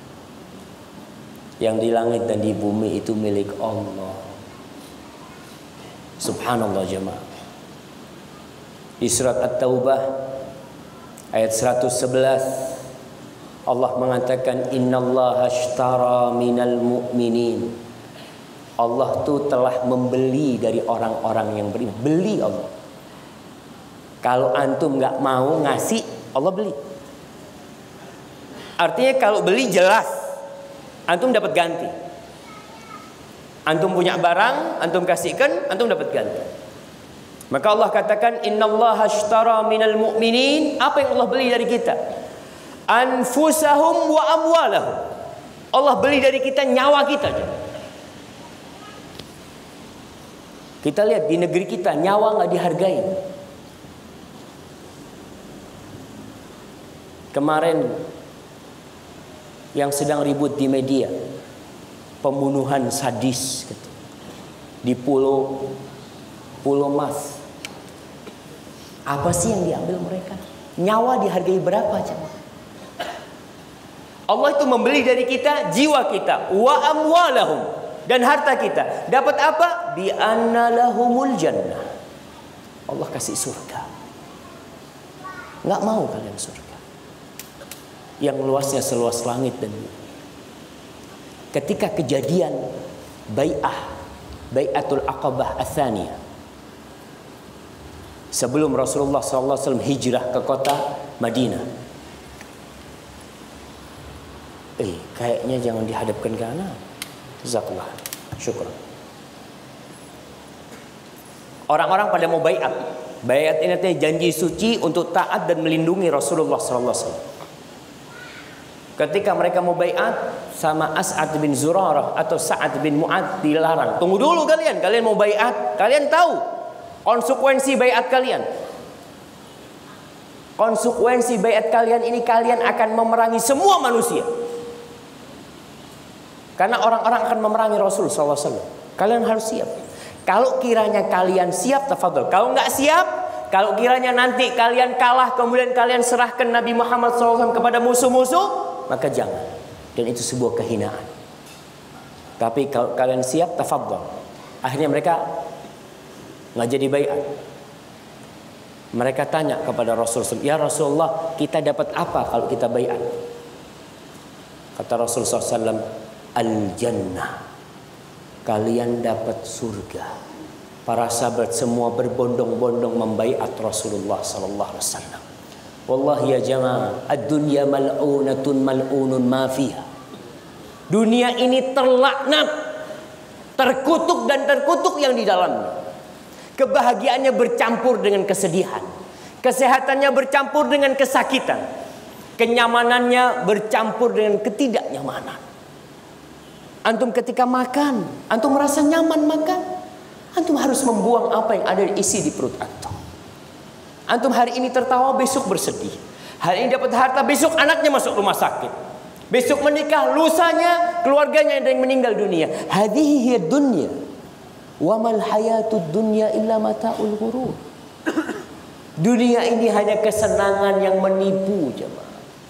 Yang di langit dan di bumi itu milik Allah. Subhanallah jemaah. Di surat At-Taubah ayat seratus sebelas Allah mengatakan, innallaha ashtara minal mu'minin. Allah tuh telah membeli dari orang-orang yang beriman. Beli Allah. Kalau antum nggak mau ngasih, Allah beli. Artinya kalau beli jelas, antum dapat ganti. Antum punya barang, antum kasihkan, antum dapat ganti. Maka Allah katakan, innallaha ashtara minal mu'minin. Apa yang Allah beli dari kita? Anfusahum wa amwalahum. Allah beli dari kita nyawa kita. Kita lihat di negeri kita nyawa nggak dihargai. Kemarin yang sedang ribut di media, pembunuhan sadis gitu, di Pulau Pulau Mas. Apa sih yang diambil mereka? Nyawa dihargai berapa coba? Allah itu membeli dari kita jiwa kita, wa amwalahum, dan harta kita. Dapat apa? Bi anna lahumul jannah. Allah kasih surga. Nggak mau kalian surga yang luasnya seluas langit dan bumi. Ketika kejadian bai'ah, bai'atul aqabah ats-tsaniyah, sebelum Rasulullah shallallahu alaihi wasallam hijrah ke kota Madinah, eh kayaknya jangan dihadapkan ke kanan. Jazakallah, syukur. Orang-orang pada mau baiat. Baiat ini artinya janji suci untuk taat dan melindungi Rasulullah shallallahu alaihi wasallam. Ketika mereka mau baiat sama As'ad bin Zurarah atau Sa'ad bin Mu'ad, dilarang. Tunggu dulu kalian, kalian mau baiat, kalian tahu konsekuensi baiat kalian. Konsekuensi baiat kalian ini, kalian akan memerangi semua manusia. Karena orang-orang akan memerangi Rasul shallallahu alaihi wasallam. Kalian harus siap. Kalau kiranya kalian siap, tafadhol. Kalau nggak siap, kalau kiranya nanti kalian kalah, kemudian kalian serahkan Nabi Muhammad shallallahu alaihi wasallam kepada musuh-musuh, maka jangan. Dan itu sebuah kehinaan. Tapi kalau kalian siap, tafadhol. Akhirnya mereka nggak jadi baiat. Mereka tanya kepada Rasulullah, ya Rasulullah, kita dapat apa kalau kita baiat? Kata Rasulullah shallallahu alaihi wasallam, al-jannah, kalian dapat surga. Para sahabat semua berbondong-bondong membaiat Rasulullah sallallahu alaihi wasallam. Wallahi ya jamaah, ad-dunya mal'unatun mal'unun ma fiha. Dunia ini terlaknat, terkutuk dan terkutuk yang di dalamnya. Kebahagiaannya bercampur dengan kesedihan, kesehatannya bercampur dengan kesakitan, kenyamanannya bercampur dengan ketidaknyamanan. Antum ketika makan, antum merasa nyaman makan, antum harus membuang apa yang ada isi di perut antum. Antum hari ini tertawa, besok bersedih. Hari ini dapat harta, besok anaknya masuk rumah sakit. Besok menikah, lusanya keluarganya ada yang meninggal dunia. Hadhihi hiya dunya. Wa mal hayatud dunya illa mata'ul ghurur. Dunia ini hanya kesenangan yang menipu, jemaah.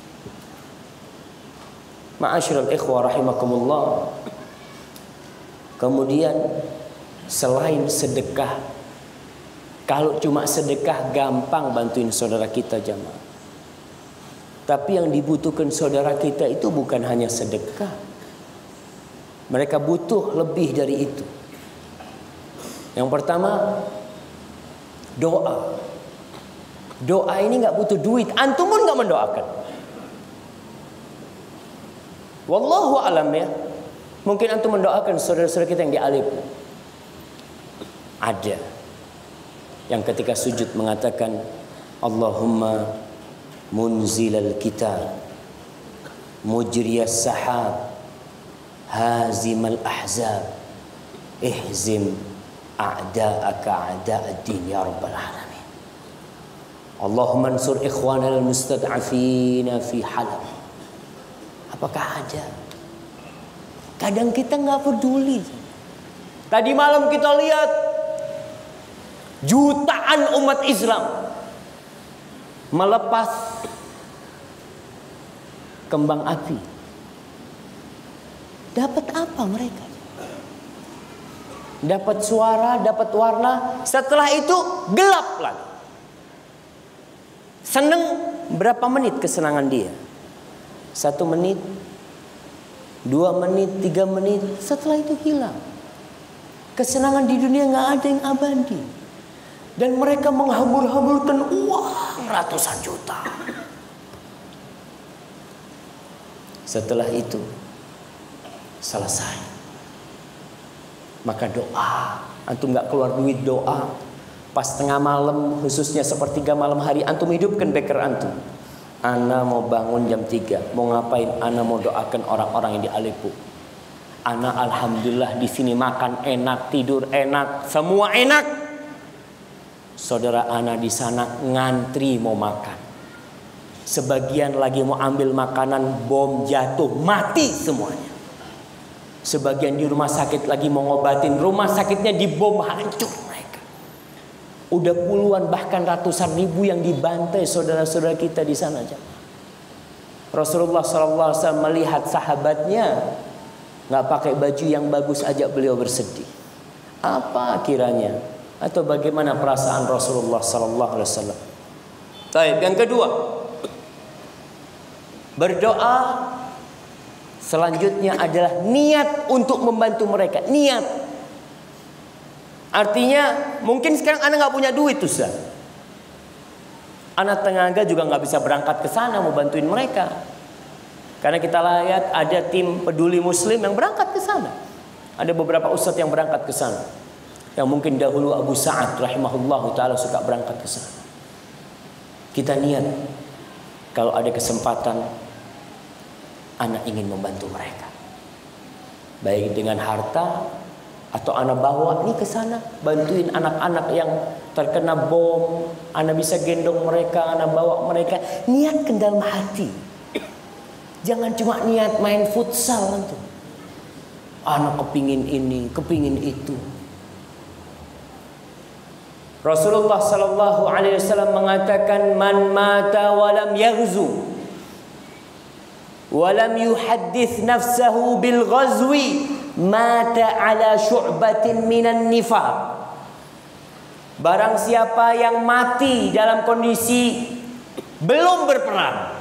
Ma'asyiral ikhwah rahimakumullah. Kemudian selain sedekah, kalau cuma sedekah gampang bantuin saudara kita, jemaah. Tapi yang dibutuhkan saudara kita itu bukan hanya sedekah. Mereka butuh lebih dari itu. Yang pertama, doa. Doa ini nggak butuh duit. Antum pun nggak mendoakan. Wallahu alam ya. Mungkin antum mendoakan saudara-saudara kita yang di Aleppo. Ada yang ketika sujud mengatakan, Allahumma munzilal kitab, mujriyas sahab, hazimal ahzab, ihzim a'da'aka a'da'ad-din ya rabbal alamin. Allahumma ansur ikhwanal mustad'afina fi Halab. Apakah ada? Kadang kita nggak peduli. Tadi malam kita lihat jutaan umat Islam melepas kembang api. Dapat apa mereka? Dapat suara, dapat warna. Setelah itu gelap lagi. Seneng berapa menit kesenangan dia? Satu menit, dua menit, tiga menit. Setelah itu hilang. Kesenangan di dunia nggak ada yang abadi. Dan mereka menghambur-hamburkan uang ratusan juta. Setelah itu selesai. Maka doa. Antum nggak keluar duit, doa. Pas tengah malam, khususnya sepertiga malam hari, antum hidupkan beker antum. Ana mau bangun jam tiga, mau ngapain? Ana mau doakan orang-orang yang di Aleppo. Ana alhamdulillah di sini makan enak, tidur enak, semua enak. Saudara ana di sana ngantri mau makan. Sebagian lagi mau ambil makanan, bom jatuh, mati semuanya. Sebagian di rumah sakit lagi mau ngobatin, rumah sakitnya dibom, hancur mereka. Udah puluhan bahkan ratusan ribu yang dibantai saudara-saudara kita di sana. Rasulullah shallallahu alaihi wasallam melihat sahabatnya nggak pakai baju yang bagus aja beliau bersedih. Apa kiranya atau bagaimana perasaan Rasulullah shallallahu alaihi wasallam? Baik, yang kedua, berdoa selanjutnya adalah niat untuk membantu mereka. Niat. Artinya mungkin sekarang Anda nggak punya duit tuh, Ustaz. Anak tenaga juga nggak bisa berangkat ke sana mau bantuin mereka. Karena kita lihat ada tim peduli muslim yang berangkat ke sana. Ada beberapa ustadz yang berangkat ke sana. Yang mungkin dahulu Abu Sa'ad rahimahullahu ta'ala suka berangkat ke sana. Kita niat kalau ada kesempatan anak ingin membantu mereka. Baik dengan harta atau anak bawa nih ke sana, bantuin anak-anak yang terkena bom, anak bisa gendong mereka, anak bawa mereka. Niatkan dalam hati. Jangan cuma niat main futsal nanti. Anak kepingin ini, kepingin itu. Rasulullah sallallahu alaihi wasallam mengatakan, man mata walam yaghzu walam yuhaddits nafsahu bil ghazwi mata ala syu'batin minan nifaq. Barang siapa yang mati dalam kondisi belum berperang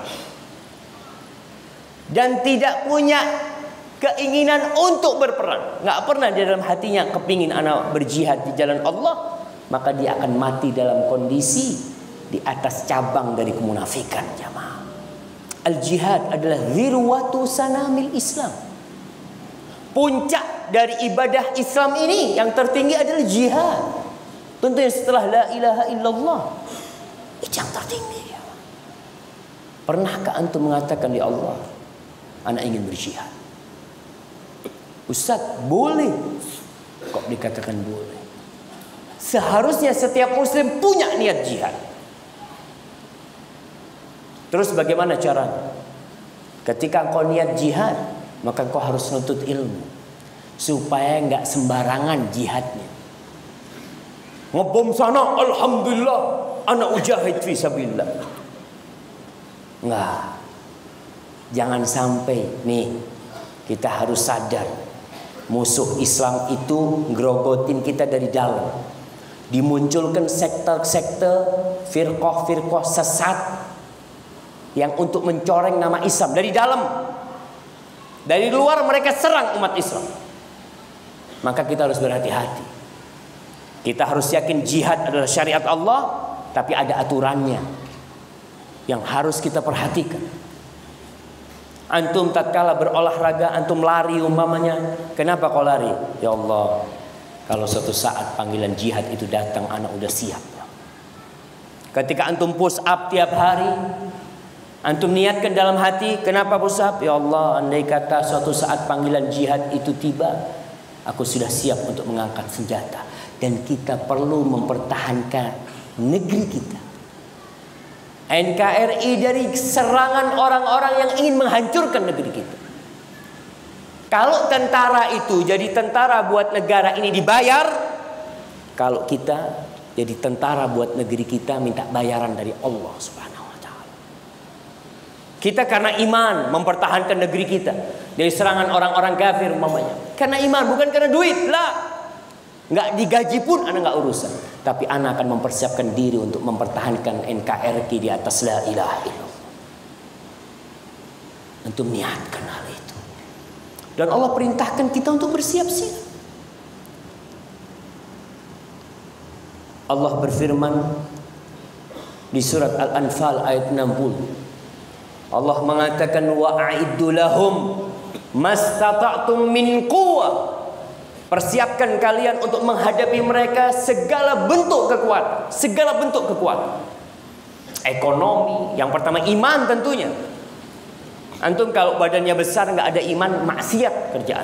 dan tidak punya keinginan untuk berperang, nggak pernah di dalam hatinya kepingin anak berjihad di jalan Allah, maka dia akan mati dalam kondisi di atas cabang dari kemunafikan. Jamaah, al-jihad adalah zirwatu sanamil Islam. Puncak dari ibadah Islam ini yang tertinggi adalah jihad. Tentunya setelah la ilaha illallah, itu yang tertinggi. Pernahkah antum mengatakan, ya Allah, anak ingin berjihad? Ustaz, boleh. Kok dikatakan boleh? Seharusnya setiap muslim punya niat jihad. Terus bagaimana caranya? Ketika kau niat jihad, maka kau harus nuntut ilmu supaya nggak sembarangan jihadnya. Ngebom sana, alhamdulillah, anak ujahid fi sabilillah. Nggak. Jangan sampai nih, kita harus sadar musuh Islam itu ngerogotin kita dari dalam. Dimunculkan sekte-sekte, firqah-firqah sesat yang untuk mencoreng nama Islam dari dalam. Dari luar mereka serang umat Islam. Maka kita harus berhati-hati. Kita harus yakin jihad adalah syariat Allah, tapi ada aturannya yang harus kita perhatikan. Antum tatkala berolahraga, antum lari umpamanya, kenapa kau lari? Ya Allah, kalau suatu saat panggilan jihad itu datang, anak udah siap. Ketika antum push up tiap hari, antum niatkan dalam hati, kenapa push up? Ya Allah, andai kata suatu saat panggilan jihad itu tiba, aku sudah siap untuk mengangkat senjata. Dan kita perlu mempertahankan negeri kita, N K R I, dari serangan orang-orang yang ingin menghancurkan negeri kita. Kalau tentara itu jadi tentara buat negara ini dibayar, kalau kita jadi tentara buat negeri kita minta bayaran dari Allah Subhanahu wa taala. Kita karena iman mempertahankan negeri kita dari serangan orang-orang kafir umpamanya. Karena iman, bukan karena duit lah. Nggak digaji pun anak nggak urusan. Tapi anak akan mempersiapkan diri untuk mempertahankan N K R I di atas la ilaha illallah. Untuk niatkan hal itu. Dan Allah perintahkan kita untuk bersiap-siap. Allah berfirman di surat Al-Anfal ayat enam puluh. Allah mengatakan, wa'iddu lahum mastata'tum min quwwah. Persiapkan kalian untuk menghadapi mereka segala bentuk kekuatan, segala bentuk kekuatan. ekonomi. Yang pertama iman tentunya. Antum kalau badannya besar nggak ada iman, maksiat kerjaan.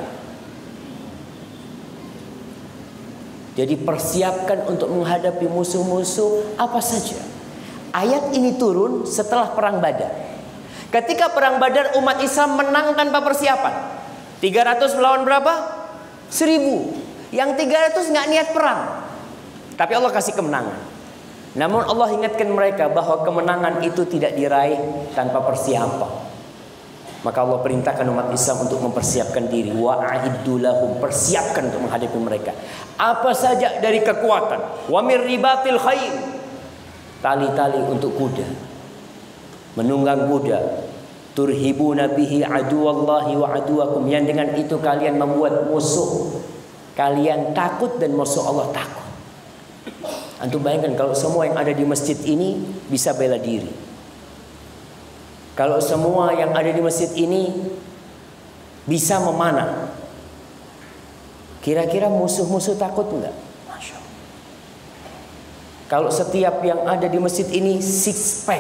Jadi persiapkan untuk menghadapi musuh-musuh apa saja. Ayat ini turun setelah perang Badar. Ketika perang Badar umat Islam menang tanpa persiapan. tiga ratus melawan berapa? seribu. Yang tiga ratus nggak niat perang. Tapi Allah kasih kemenangan. Namun Allah ingatkan mereka bahwa kemenangan itu tidak diraih tanpa persiapan. Maka Allah perintahkan umat Islam untuk mempersiapkan diri. Wa'iddu lahum, persiapkan untuk menghadapi mereka. Apa saja dari kekuatan. Wa mir ribatil khayl, tali-tali untuk kuda, menunggang kuda. Turhibuna bihi aduwallahi wa aduwakum, yang dengan itu kalian membuat musuh kalian takut dan musuh Allah takut. Antum bayangkan kalau semua yang ada di masjid ini bisa bela diri. Kalau semua yang ada di masjid ini bisa memanah, kira-kira musuh-musuh takut enggak? Masya Allah. Kalau setiap yang ada di masjid ini six pack,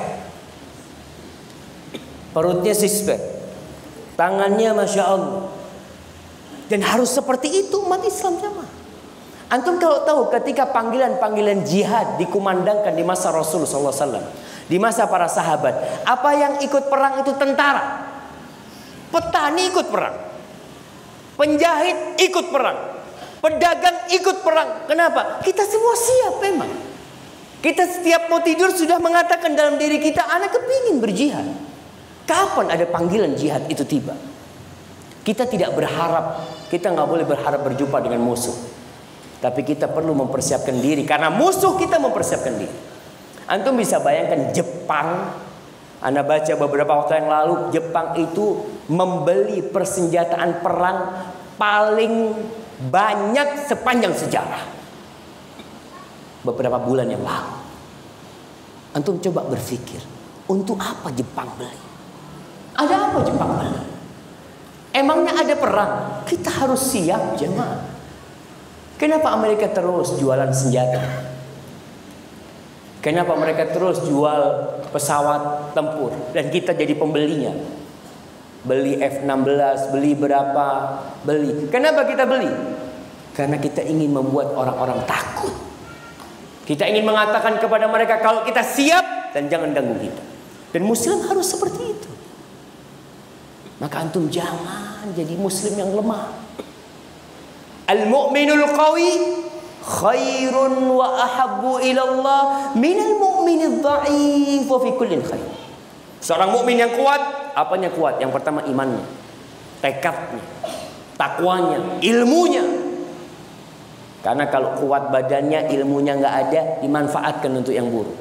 perutnya six pack, tangannya Masya Allah, dan harus seperti itu umat Islam jamaah. Antum kalau tahu ketika panggilan-panggilan jihad dikumandangkan di masa Rasul sallallahu alaihi wasallam, di masa para sahabat, apa yang ikut perang itu tentara, petani ikut perang, penjahit ikut perang, pedagang ikut perang. Kenapa? Kita semua siap memang. Kita setiap mau tidur sudah mengatakan dalam diri kita, anak kepingin berjihad. Kapan ada panggilan jihad itu tiba? Kita tidak berharap, kita nggak boleh berharap berjumpa dengan musuh. Tapi kita perlu mempersiapkan diri, karena musuh kita mempersiapkan diri. Antum bisa bayangkan Jepang, Anda baca beberapa waktu yang lalu, Jepang itu membeli persenjataan perang paling banyak sepanjang sejarah. Beberapa bulan yang lalu. Antum coba berpikir, untuk apa Jepang beli? Ada apa Jepang beli? Emangnya ada perang? Kita harus siap jemaah. Kenapa Amerika terus jualan senjata? Kenapa mereka terus jual pesawat tempur dan kita jadi pembelinya? Beli F enam belas, beli berapa, beli. Kenapa kita beli? Karena kita ingin membuat orang-orang takut. Kita ingin mengatakan kepada mereka kalau kita siap dan jangan ganggu kita. Dan muslim harus seperti itu. Maka antum jangan jadi muslim yang lemah. Al-mu'minul qawi khairun wa ahabbu ilallah minal mu'minid dha'if wa fi kullin khair. Seorang mukmin yang kuat, apanya kuat? Yang pertama imannya, tekadnya, takwanya, ilmunya. Karena kalau kuat badannya, ilmunya nggak ada, dimanfaatkan untuk yang buruk.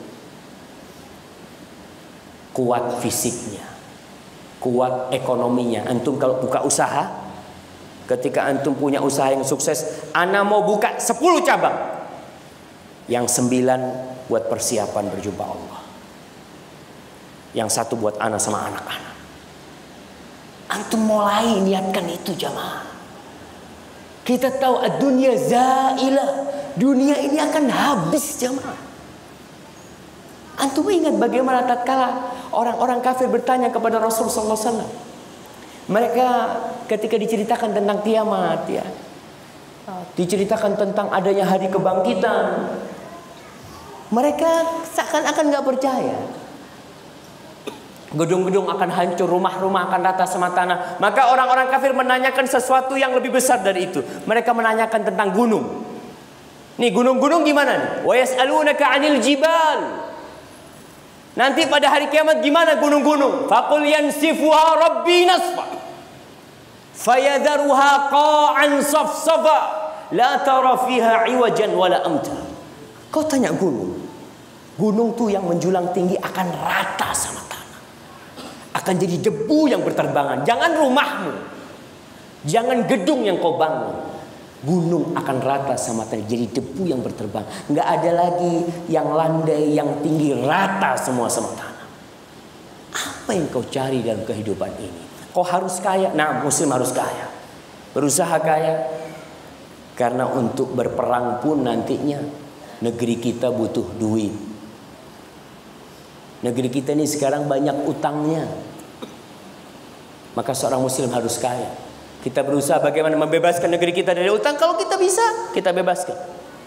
Kuat fisiknya, kuat ekonominya. Antum kalau buka usaha, ketika antum punya usaha yang sukses, ana mau buka sepuluh cabang. Yang sembilan buat persiapan berjumpa Allah. Yang satu buat ana sama anak-anak. Antum mulai niatkan itu jamaah. Kita tahu dunia zailah, dunia ini akan habis jamaah. Antum ingat bagaimana tatkala orang-orang kafir bertanya kepada Rasul sallallahu alaihi wasallam. Mereka ketika diceritakan tentang kiamat, ya, diceritakan tentang adanya hari kebangkitan, mereka seakan-akan nggak percaya. Gedung-gedung akan hancur, rumah-rumah akan rata sama tanah. Maka orang-orang kafir menanyakan sesuatu yang lebih besar dari itu. Mereka menanyakan tentang gunung. Nih gunung-gunung gimana nih? Wa yas'alunaka 'anil jibal. Nanti pada hari kiamat gimana gunung-gunung? Faqul yansifuha rabbi nasfa. Fayadharuha qa'an safsafa. La tara fiha 'iwajan wala amta. Kau tanya gunung. Gunung tuh yang menjulang tinggi akan rata sama tanah. Akan jadi debu yang berterbangan. Jangan rumahmu. Jangan gedung yang kau bangun. Gunung akan rata sama tanah, jadi debu yang berterbangan. Nggak ada lagi yang landai, yang tinggi, rata semua sama tanah. Apa yang kau cari dalam kehidupan ini? Kau harus kaya. Nah, muslim harus kaya. Berusaha kaya. Karena untuk berperang pun nantinya negeri kita butuh duit. Negeri kita ini sekarang banyak utangnya. Maka seorang muslim harus kaya. Kita berusaha bagaimana membebaskan negeri kita dari utang. Kalau kita bisa, kita bebaskan.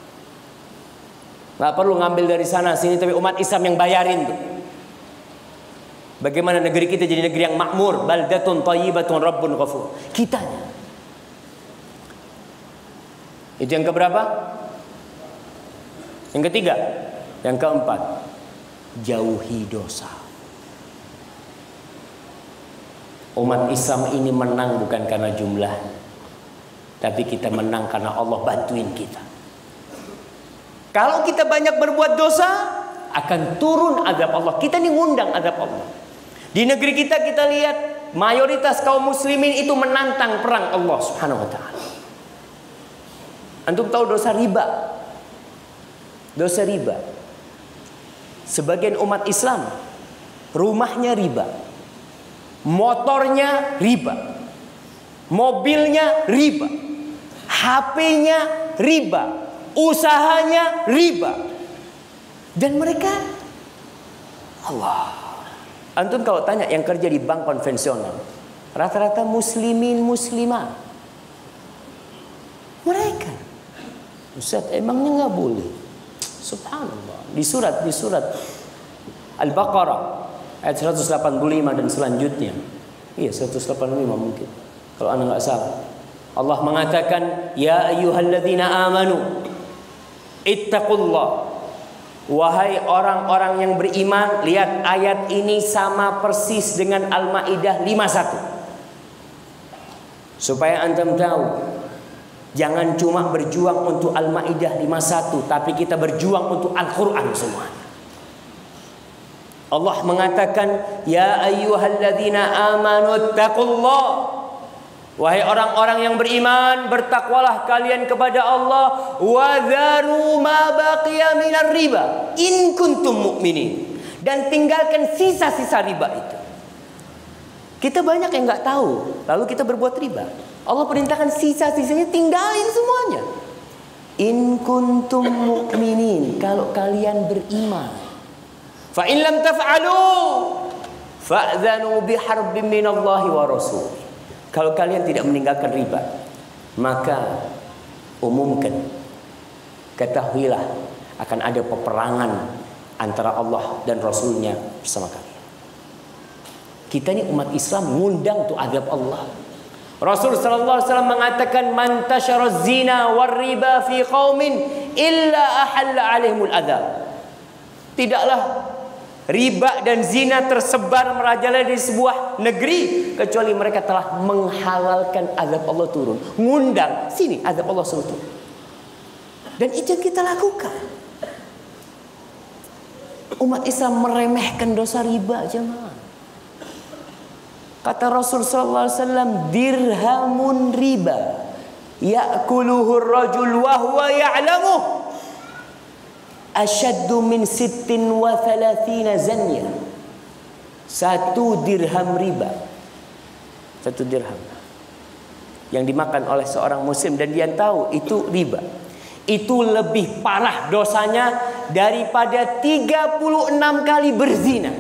Gak perlu ngambil dari sana sini, tapi umat Islam yang bayarin tuh. Bagaimana negeri kita jadi negeri yang makmur, baldatun thayyibatun rabbun ghafur. Kitanya. Itu yang keberapa? Yang ketiga. Yang keempat, jauhi dosa. Umat Islam ini menang bukan karena jumlah, tapi kita menang karena Allah bantuin kita. Kalau kita banyak berbuat dosa, akan turun azab Allah. Kita ini ngundang azab Allah. Di negeri kita kita lihat mayoritas kaum muslimin itu menantang perang Allah Subhanahu wa taala. Antum tahu dosa riba? Dosa riba. Sebagian umat Islam rumahnya riba, motornya riba, mobilnya riba, H P-nya riba, usahanya riba. Dan mereka, Allah, antum kalau tanya yang kerja di bank konvensional, rata-rata muslimin muslimah. Mereka, Ustaz, emangnya nggak boleh? Subhanallah. Di surat di surat Al-Baqarah ayat seratus delapan puluh lima dan selanjutnya. Iya, seratus delapan puluh lima mungkin, kalau anda nggak salah. Allah mengatakan, ya ayyuhalladzina amanu ittaqullah. Wahai orang-orang yang beriman, lihat ayat ini sama persis dengan Al-Maidah lima puluh satu. Supaya antum tahu, jangan cuma berjuang untuk Al-Maidah lima puluh satu, tapi kita berjuang untuk Al-Quran semuanya. Allah mengatakan, ya ayyuhalladzina amanu taqullah. Wahai orang-orang yang beriman, bertakwalah kalian kepada Allah. Wa dharu ma baqiya minar riba in kuntum mu'minin. Dan tinggalkan sisa-sisa riba itu. Kita banyak yang nggak tahu, lalu kita berbuat riba. Allah perintahkan sisa-sisanya tinggalin semuanya. In kuntum mu'minin, kalau kalian beriman. Fa in lam taf'alu fa'dhanu biharbin minallahi wa rasul. Kalau kalian tidak meninggalkan riba, maka umumkan, ketahuilah akan ada peperangan antara Allah dan Rasulnya bersama kalian. Kita ini umat Islam ngundang tuh azab Allah. Rasul sallallahu alaihi wasallam mengatakan, man tashara zina war riba fi qaumin illa ahalla alaihimul adzab. Tidaklah riba dan zina tersebar merajalela di sebuah negeri kecuali mereka telah menghalalkan azab Allah turun. Ngundang, sini azab Allah suruh turun. Dan itu yang kita lakukan. Umat Islam meremehkan dosa riba, jemaah. Kata Rasul sallallahu alaihi wasallam, dirhamun riba ya'kuluhu ar-rajul wa huwa ya'lamuh asyaddu min sittin wa thalathina zanya. Satu dirham riba, satu dirham yang dimakan oleh seorang muslim dan dia tahu itu riba, itu lebih parah dosanya daripada tiga puluh enam kali berzina.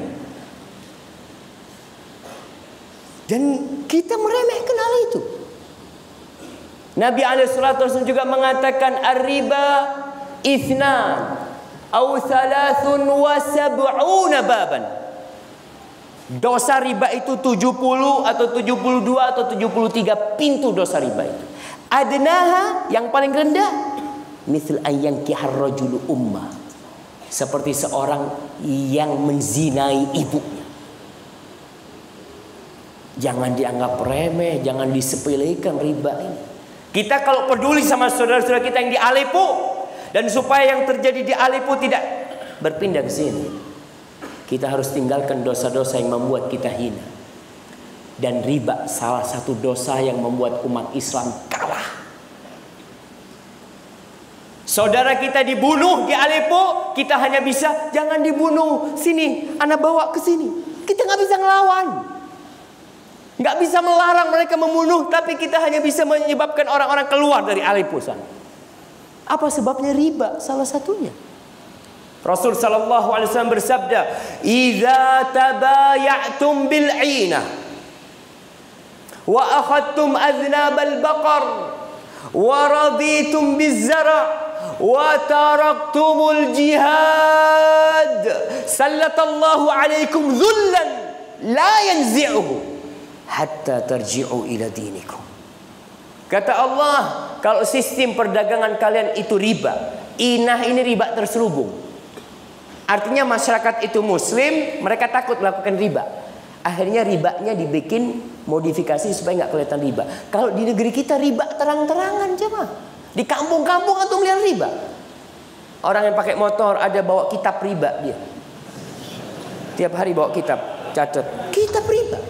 Dan kita meremehkan hal itu. Nabi alaihi salatu wasallam juga mengatakan, ar-riba ithnan au thalathun wa sab'una baban. Dosa riba itu tujuh puluh atau tujuh puluh dua atau tujuh puluh tiga pintu dosa riba itu. Adnaha, yang paling rendah, mithl ayyankihar rajulu ummah, seperti seorang yang menzinai ibunya. Jangan dianggap remeh, jangan disepelekan riba ini. Kita kalau peduli sama saudara-saudara kita yang di Aleppo, dan supaya yang terjadi di Aleppo tidak berpindah ke sini, kita harus tinggalkan dosa-dosa yang membuat kita hina. Dan riba salah satu dosa yang membuat umat Islam kalah. Saudara kita dibunuh di Aleppo, kita hanya bisa, jangan dibunuh, sini, anak bawa ke sini. Kita nggak bisa ngelawan, nggak bisa melarang mereka membunuh, tapi kita hanya bisa menyebabkan orang-orang keluar dari Aleppo sana. Apa sebabnya? Riba salah satunya. Rasul sallallahu alaihi wasallam bersabda, "Idza tabaya'tum bil 'inah wa akhadtum adnabal baqar wa raditum biz zara' wa taraktumul jihad sallatallahu alaikum dhullan la yanzi'uhu hatta tarji'u ila dinikum." Kata Allah, kalau sistem perdagangan kalian itu riba, inah ini riba terselubung. Artinya masyarakat itu muslim, mereka takut melakukan riba. Akhirnya ribanya dibikin modifikasi supaya nggak kelihatan riba. Kalau di negeri kita riba terang-terangan jemaah. Di kampung-kampung atau melihat riba. Orang yang pakai motor ada bawa kitab riba dia. Tiap hari bawa kitab, catat kitab riba.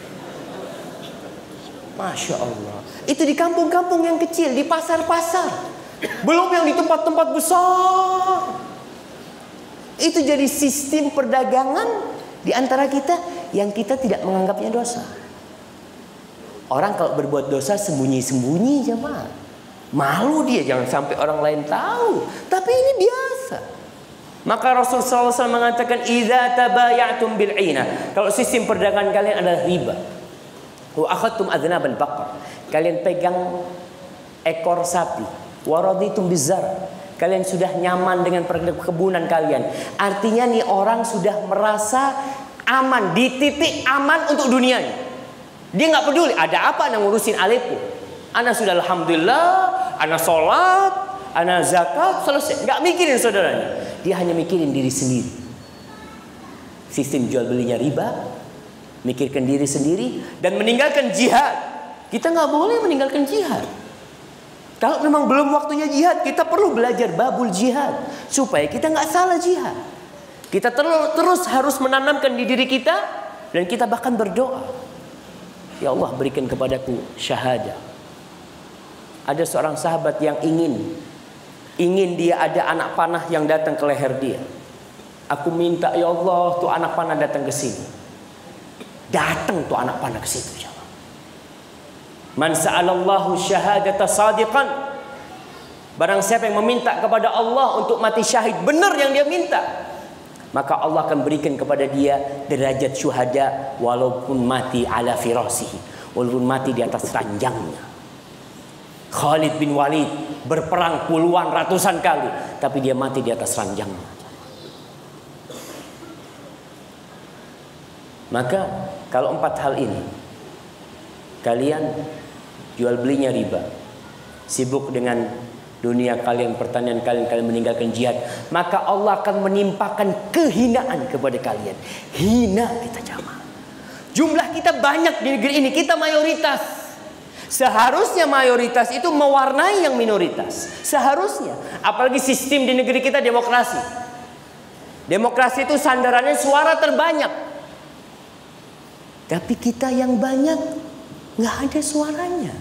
Masya Allah. Itu di kampung-kampung yang kecil, di pasar-pasar. Belum yang di tempat-tempat besar. Itu jadi sistem perdagangan di antara kita yang kita tidak menganggapnya dosa. Orang kalau berbuat dosa sembunyi-sembunyi jemaah. Malu dia, jangan sampai orang lain tahu. Tapi ini biasa. Maka Rasul sallallahu alaihi wasallam mengatakan, "Idza tabaya'tum bil 'inah." Kalau sistem perdagangan kalian adalah riba. Wa akhadtum adnabal baqar. Kalian pegang ekor sapi. Wa raditum bizar. Kalian sudah nyaman dengan perkebunan kalian. Artinya nih orang sudah merasa aman, di titik aman untuk dunianya. Dia nggak peduli ada apa, anak ngurusin Aleppo. Anak sudah alhamdulillah, anak sholat, anak zakat, selesai. Nggak mikirin saudaranya. Dia hanya mikirin diri sendiri. Sistem jual belinya riba, mikirkan diri sendiri dan meninggalkan jihad. Kita nggak boleh meninggalkan jihad. Kalau memang belum waktunya jihad, kita perlu belajar babul jihad supaya kita nggak salah jihad. Kita terus, terus harus menanamkan di diri kita dan kita bahkan berdoa, ya Allah berikan kepadaku syahadah. Ada seorang sahabat yang ingin ingin dia ada anak panah yang datang ke leher dia. Aku minta ya Allah tuh anak panah datang ke sini. Datang tuh anak panah ke situ. Man sa'alallahu syahadata sadiqan. Barang siapa yang meminta kepada Allah untuk mati syahid, benar yang dia minta, maka Allah akan berikan kepada dia derajat syuhada walaupun mati ala firasihi, walaupun mati di atas ranjangnya. Khalid bin Walid berperang puluhan ratusan kali, tapi dia mati di atas ranjangnya. Maka kalau empat hal ini kalian jual belinya riba, sibuk dengan dunia kalian, pertanian kalian, kalian meninggalkan jihad, maka Allah akan menimpakan kehinaan kepada kalian. Hina kita jamaah. Jumlah kita banyak di negeri ini, kita mayoritas. Seharusnya mayoritas itu mewarnai yang minoritas. Seharusnya, apalagi sistem di negeri kita demokrasi. Demokrasi itu sandarannya suara terbanyak. Tapi kita yang banyak nggak ada suaranya.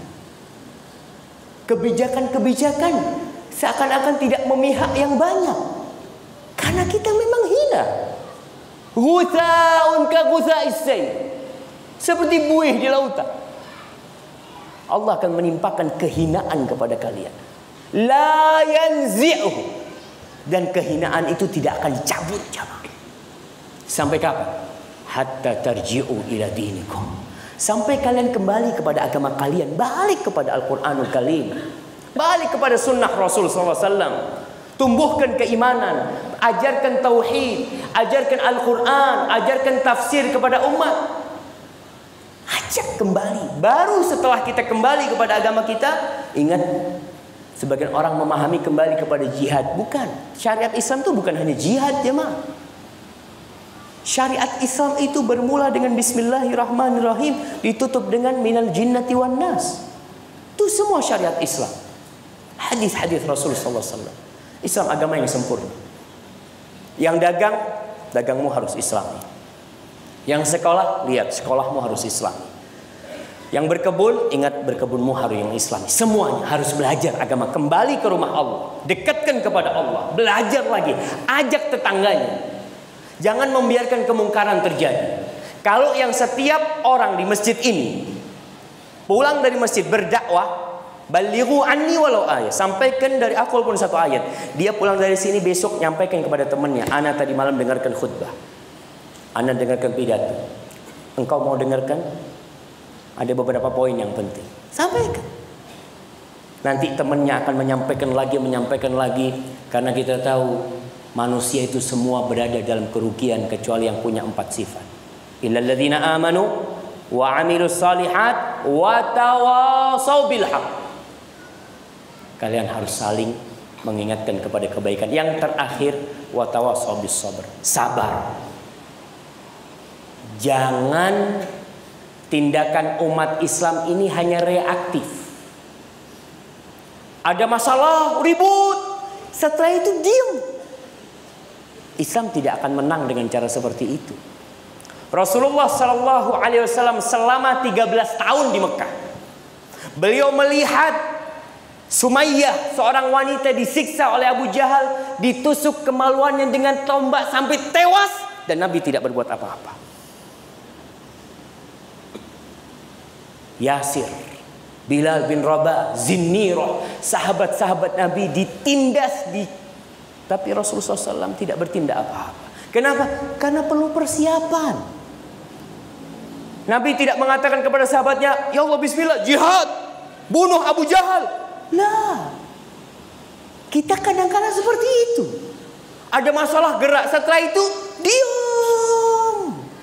Kebijakan-kebijakan seakan-akan tidak memihak yang banyak. Karena kita memang hina. Ghutha'un ka ghutha'is sayl. Seperti buih di lautan. Allah akan menimpakan kehinaan kepada kalian. La yanzi'uhu. Dan kehinaan itu tidak akan dicabut jamaah. Sampai kapan? Hatta tarji'u ila dinikum. Sampai kalian kembali kepada agama kalian, balik kepada Al-Quranul Karim, balik kepada sunnah Rasul sallallahu alaihi wasallam. Tumbuhkan keimanan, ajarkan tauhid, ajarkan Al-Quran, ajarkan tafsir kepada umat. Ajak kembali. Baru setelah kita kembali kepada agama kita, ingat, sebagian orang memahami kembali kepada jihad. Bukan, syariat Islam itu bukan hanya jihad jemaah. Syariat Islam itu bermula dengan Bismillahirrahmanirrahim, ditutup dengan minal jinnati wan nas. Itu semua syariat Islam. Hadis-hadis Rasulullah sallallahu alaihi wasallam. Islam agama yang sempurna. Yang dagang, dagangmu harus Islami. Yang sekolah, lihat sekolahmu harus Islami. Yang berkebun, ingat berkebunmu harus yang Islami. Semuanya harus belajar agama, kembali ke rumah Allah, dekatkan kepada Allah, belajar lagi, ajak tetangganya. Jangan membiarkan kemungkaran terjadi. Kalau yang setiap orang di masjid ini pulang dari masjid berdakwah, Balighu anni walau ayat. Sampaikan dari aku walaupun satu ayat. Dia pulang dari sini besok nyampaikan kepada temannya, ana tadi malam dengarkan khutbah. Ana dengarkan pidato. Engkau mau dengarkan? Ada beberapa poin yang penting. Sampaikan. Nanti temannya akan menyampaikan lagi, menyampaikan lagi. Karena kita tahu manusia itu semua berada dalam kerugian kecuali yang punya empat sifat. Illal ladzina amanu wa amilus salihat wa tawasau bil haq. Kalian harus saling mengingatkan kepada kebaikan. Yang terakhir, wa tawasau bis sabr. Sabar. Jangan tindakan umat Islam ini hanya reaktif. Ada masalah, ribut, setelah itu diam. Islam tidak akan menang dengan cara seperti itu. Rasulullah Shallallahu Alaihi Wasallam selama tiga belas tahun di Mekah, beliau melihat Sumayyah, seorang wanita disiksa oleh Abu Jahal, ditusuk kemaluannya dengan tombak sampai tewas, dan Nabi tidak berbuat apa-apa. Yasir, Bilal bin Rabah, Zinnirah, sahabat-sahabat Nabi ditindas, di... tapi Rasulullah shallallahu alaihi wasallam tidak bertindak apa-apa. Kenapa? Karena perlu persiapan. Nabi tidak mengatakan kepada sahabatnya, ya Allah bismillah, jihad, bunuh Abu Jahal. Lah, kita kadang-kadang seperti itu. Ada masalah, gerak, setelah itu diam.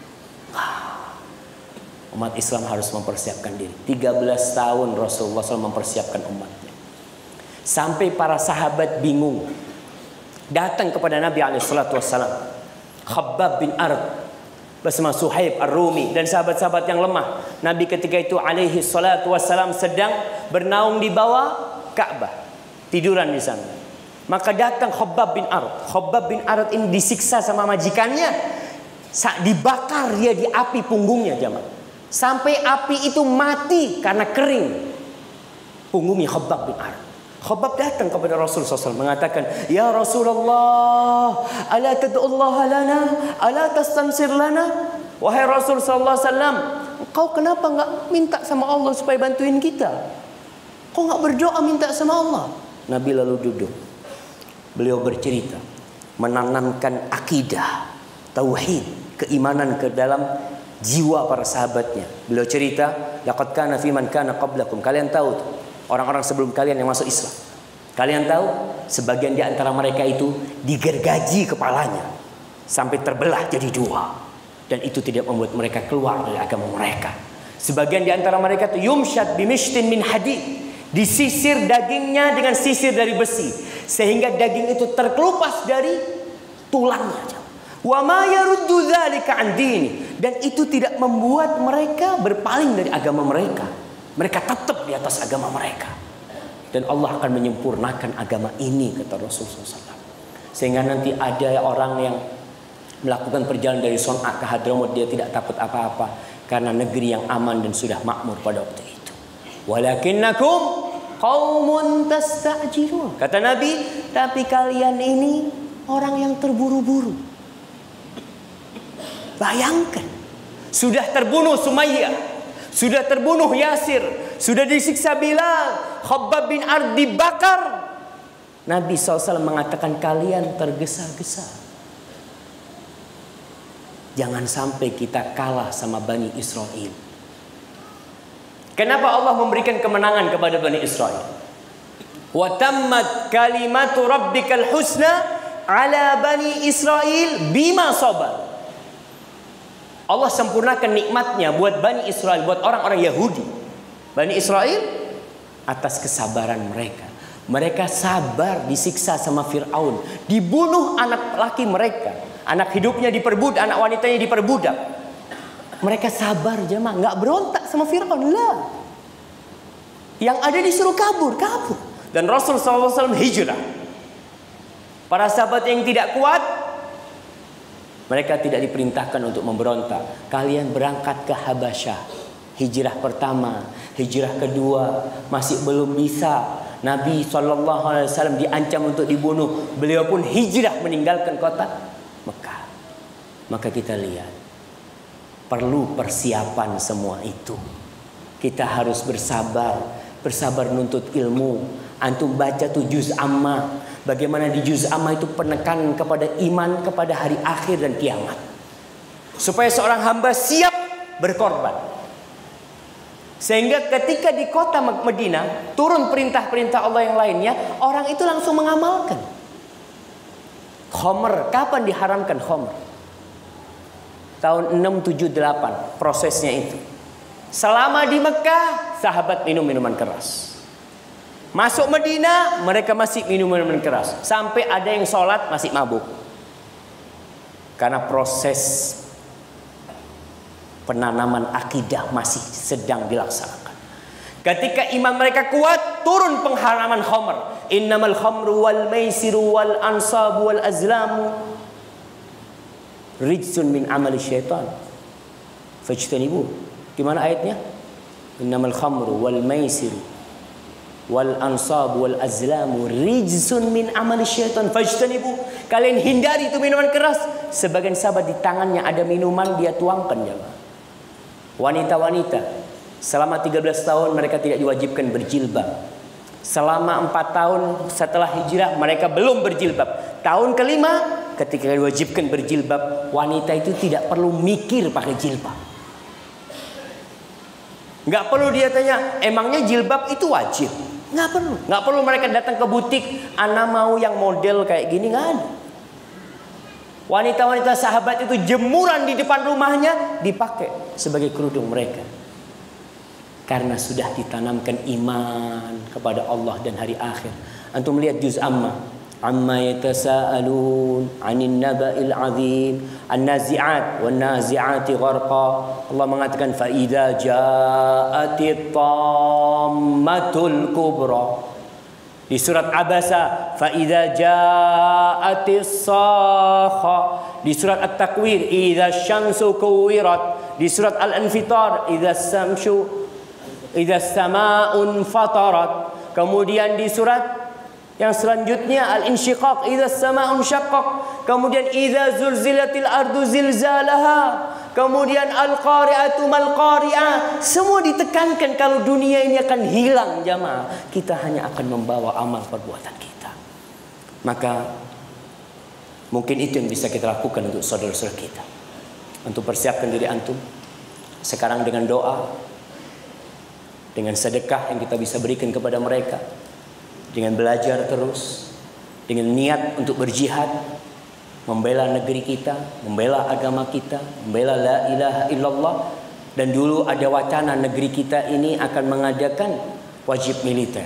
Umat Islam harus mempersiapkan diri. tiga belas tahun Rasulullah shallallahu alaihi wasallam mempersiapkan umatnya. Sampai para sahabat bingung. Datang kepada Nabi alaihi salatu wassalam. Khabbab bin Arad bersama Suhaib Ar-Rumi dan sahabat-sahabat yang lemah. Nabi ketika itu alaihi salatu wassalam sedang bernaung di bawah Ka'bah, tiduran di sana. Maka datang Khabbab bin Arad. Khabbab bin Arad ini disiksa sama majikannya. Dibakar dia di api punggungnya, jamaah. Sampai api itu mati karena kering punggungnya Khabbab bin Arad. Khabbab datang kepada Rasulullah shallallahu alaihi wasallam mengatakan, ya Rasulullah, ala tad'ullah lana, ala tastansir lana. Wahai Rasul sallallahu alaihi wasallam, engkau kenapa enggak minta sama Allah supaya bantuin kita? Kau enggak berdoa minta sama Allah? Nabi lalu duduk. Beliau bercerita, menanamkan akidah, tauhid, keimanan ke dalam jiwa para sahabatnya. Beliau cerita, laqad kana fi man kana qablakum. Kalian tahu tuh, orang-orang sebelum kalian yang masuk Islam. Kalian tahu, sebagian di antara mereka itu digergaji kepalanya sampai terbelah jadi dua, dan itu tidak membuat mereka keluar dari agama mereka. Sebagian di antara mereka itu yumshad bimishtin min hadid, disisir dagingnya dengan sisir dari besi sehingga daging itu terkelupas dari tulangnya. Wa ma yaruddu dzalika an dini, dan itu tidak membuat mereka berpaling dari agama mereka. Mereka tetap di atas agama mereka. Dan Allah akan menyempurnakan agama ini, kata Rasulullah shallallahu alaihi wasallam. Sehingga nanti ada orang yang melakukan perjalanan dari Son'a ke Hadramut, dia tidak takut apa-apa karena negeri yang aman dan sudah makmur pada waktu itu. Walakinnakum qaumun tasta'jilun. Kata Nabi, tapi kalian ini orang yang terburu-buru. Bayangkan, sudah terbunuh Sumayyah, sudah terbunuh Yasir, sudah disiksa Bilal, Khabbab bin Arad dibakar. Nabi shallallahu alaihi wasallam mengatakan kalian tergesa-gesa. Jangan sampai kita kalah sama Bani Israel. Kenapa Allah memberikan kemenangan kepada Bani Israel? Wa tammat kalimatu rabbikal husna ala Bani Israel bima sabar. Allah sempurnakan nikmatnya buat Bani Israel, buat orang-orang Yahudi. Bani Israel atas kesabaran mereka. Mereka sabar disiksa sama Fir'aun, dibunuh anak laki mereka, anak hidupnya diperbudak, anak wanitanya diperbudak. Mereka sabar jemaah, nggak berontak sama Fir'aun lah. Yang ada disuruh kabur, kabur. Dan Rasul shallallahu alaihi wasallam hijrah. Para sahabat yang tidak kuat, mereka tidak diperintahkan untuk memberontak. Kalian berangkat ke Habasyah. Hijrah pertama, hijrah kedua, masih belum bisa. Nabi shallallahu alaihi wasallam diancam untuk dibunuh. Beliau pun hijrah meninggalkan kota Mekah. Maka kita lihat, perlu persiapan semua itu. Kita harus bersabar. bersabar nuntut ilmu. Antum baca tuh juz amma. Bagaimana di juz amma itu penekanan kepada iman, kepada hari akhir dan kiamat. Supaya seorang hamba siap berkorban. Sehingga ketika di kota Madinah turun perintah-perintah Allah yang lainnya, orang itu langsung mengamalkan. Khamr, kapan diharamkan khamr? Tahun enam tujuh delapan prosesnya itu. Selama di Mekah, sahabat minum minuman keras. Masuk Madinah, mereka masih minum minuman keras. Sampai ada yang sholat masih mabuk. Karena proses penanaman akidah masih sedang dilaksanakan. Ketika iman mereka kuat, turun pengharaman khamr. Innamal khamru wal maisiru wal ansabu wal azlamu rijsun min amali syaitan fajtanibu. Gimana ayatnya? Innamal khamru wal maisiru wal ansabu wal azlamu rijsun min amali syaitan fajtanibu. Kalian hindari itu minuman keras. Sebagian sahabat di tangannya ada minuman, dia tuangkan jemaah. Wanita-wanita selama tiga belas tahun mereka tidak diwajibkan berjilbab. Selama empat tahun setelah hijrah mereka belum berjilbab. Tahun kelima ketika diwajibkan berjilbab, wanita itu tidak perlu mikir pakai jilbab. Nggak perlu dia tanya, emangnya jilbab itu wajib? Nggak perlu. Nggak perlu mereka datang ke butik, ana mau yang model kayak gini, nggak ada. Wanita-wanita sahabat itu jemuran di depan rumahnya dipakai sebagai kerudung mereka. Karena sudah ditanamkan iman kepada Allah dan hari akhir. Antum lihat juz amma. Amma yatasaalun 'anil naba'il 'azim, an-nazi'at wan-nazi'ati gharqa. Allah mengatakan fa idza ja'atit tammatul kubra. Di surat Abasa fa idza ja'atis sakha. Di surat At-Takwir idza syamsu kuwirat. Di surat Al-Infitar idza syamsu idza samaa'un fatarat. Kemudian di surat yang selanjutnya Al-Insyiqaq idza samaa'un syaqqaq. Kemudian idza zulzilatil ardu zilzalaha. Kemudian Al-Qari'atu mal qari'ah. Semua ditekankan kalau dunia ini akan hilang jamaah. Kita hanya akan membawa amal perbuatan kita. Maka mungkin itu yang bisa kita lakukan untuk saudara-saudara kita. Untuk persiapkan diri antum sekarang dengan doa, dengan sedekah yang kita bisa berikan kepada mereka, dengan belajar terus, dengan niat untuk berjihad, membela negeri kita, membela agama kita, membela la ilaha illallah. Dan dulu ada wacana negeri kita ini akan mengadakan wajib militer.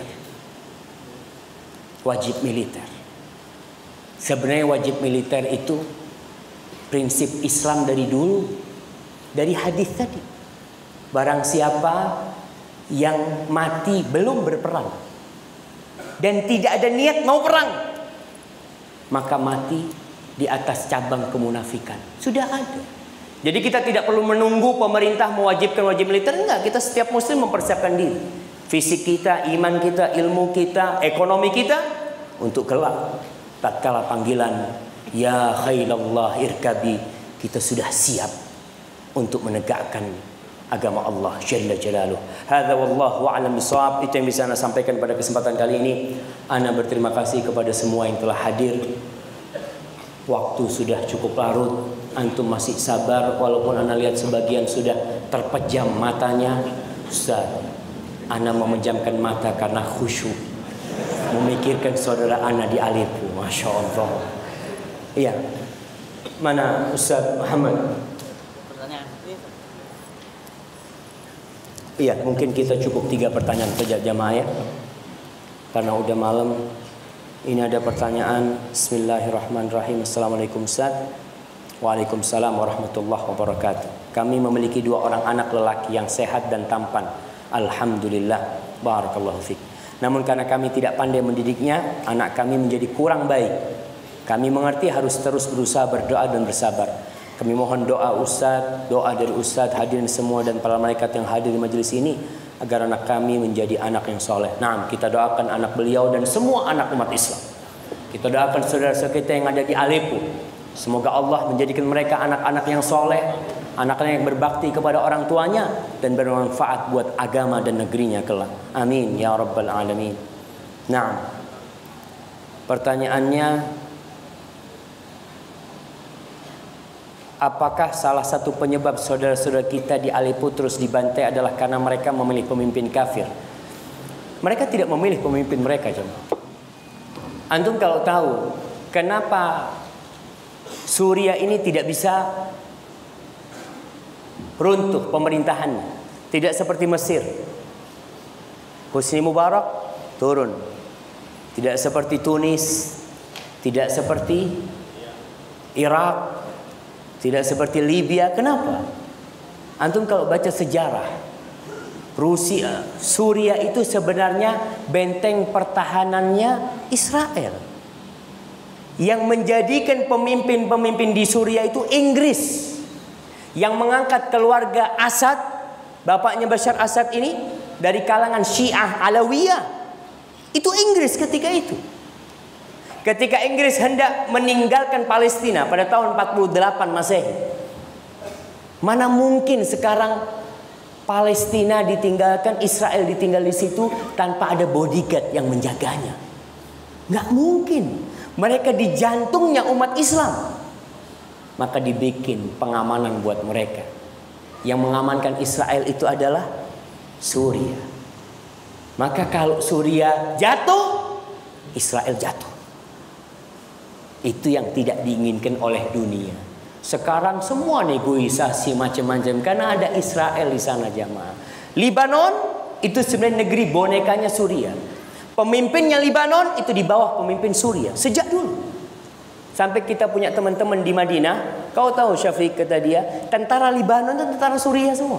Wajib militer. Sebenarnya wajib militer itu prinsip Islam dari dulu, dari hadis tadi. Barang siapa yang mati belum berperang dan tidak ada niat mau perang, maka mati di atas cabang kemunafikan. Sudah ada. Jadi kita tidak perlu menunggu pemerintah mewajibkan wajib militer. Enggak, kita setiap muslim mempersiapkan diri. Fisik kita, iman kita, ilmu kita, ekonomi kita untuk kelak tatkala panggilan ya khailallah irkabi, kita sudah siap untuk menegakkan agama Allah Jalla Jalaluh. Hadza wallahu a'lam bishawab. Itu yang bisa ana sampaikan pada kesempatan kali ini. Ana berterima kasih kepada semua yang telah hadir. Waktu sudah cukup larut, antum masih sabar walaupun ana lihat sebagian sudah terpejam matanya. Ustaz, ana memejamkan mata karena khusyuk memikirkan saudara ana di Aleppo. Masya Allah. Iya. Mana Ustaz Muhammad? Iya, mungkin kita cukup tiga pertanyaan saja jamaah ya. Karena udah malam. Ini ada pertanyaan. Bismillahirrahmanirrahim. Assalamualaikum Ustaz. Waalaikumsalam warahmatullahi wabarakatuh. Kami memiliki dua orang anak lelaki yang sehat dan tampan. Alhamdulillah. Barakallahu fiik. Namun karena kami tidak pandai mendidiknya, anak kami menjadi kurang baik. Kami mengerti harus terus berusaha berdoa dan bersabar. Kami mohon doa Ustaz, doa dari Ustaz, hadirin semua dan para malaikat yang hadir di majelis ini agar anak kami menjadi anak yang soleh. Nah, kita doakan anak beliau dan semua anak umat Islam. Kita doakan saudara-saudara kita yang ada di Aleppo. Semoga Allah menjadikan mereka anak-anak yang soleh, Anaknya yang berbakti kepada orang tuanya dan bermanfaat buat agama dan negerinya kelak. Amin ya rabbal alamin. Nah, pertanyaannya, apakah salah satu penyebab saudara-saudara kita di Aleppo terus dibantai adalah karena mereka memilih pemimpin kafir? Mereka tidak memilih pemimpin mereka, jemaah. Antum kalau tahu kenapa Suriah ini tidak bisa runtuh pemerintahannya, tidak seperti Mesir, Husni Mubarak turun, tidak seperti Tunis, tidak seperti Irak, tidak seperti Libya. Kenapa? Antum kalau baca sejarah, Rusia, Suriah itu sebenarnya benteng pertahanannya Israel. Yang menjadikan pemimpin-pemimpin di Suriah itu Inggris. Yang mengangkat keluarga Asad, bapaknya Bashar Asad ini, dari kalangan Syiah Alawiyah. Itu Inggris ketika itu. Ketika Inggris hendak meninggalkan Palestina pada tahun empat puluh delapan Masehi. Mana mungkin sekarang Palestina ditinggalkan, Israel ditinggal di situ tanpa ada bodyguard yang menjaganya. Nggak mungkin. Mereka di jantungnya umat Islam. Maka dibikin pengamanan buat mereka. Yang mengamankan Israel itu adalah Suriah. Maka kalau Suriah jatuh, Israel jatuh. Itu yang tidak diinginkan oleh dunia. Sekarang semua negosiasi macam-macam karena ada Israel di sana, jamaah. Libanon itu sebenarnya negeri bonekanya Suriah. Pemimpinnya Libanon itu di bawah pemimpin Suriah sejak dulu. Sampai kita punya teman-teman di Madinah, kau tahu Syafiq, kata dia, tentara Libanon dan tentara Suriah semua.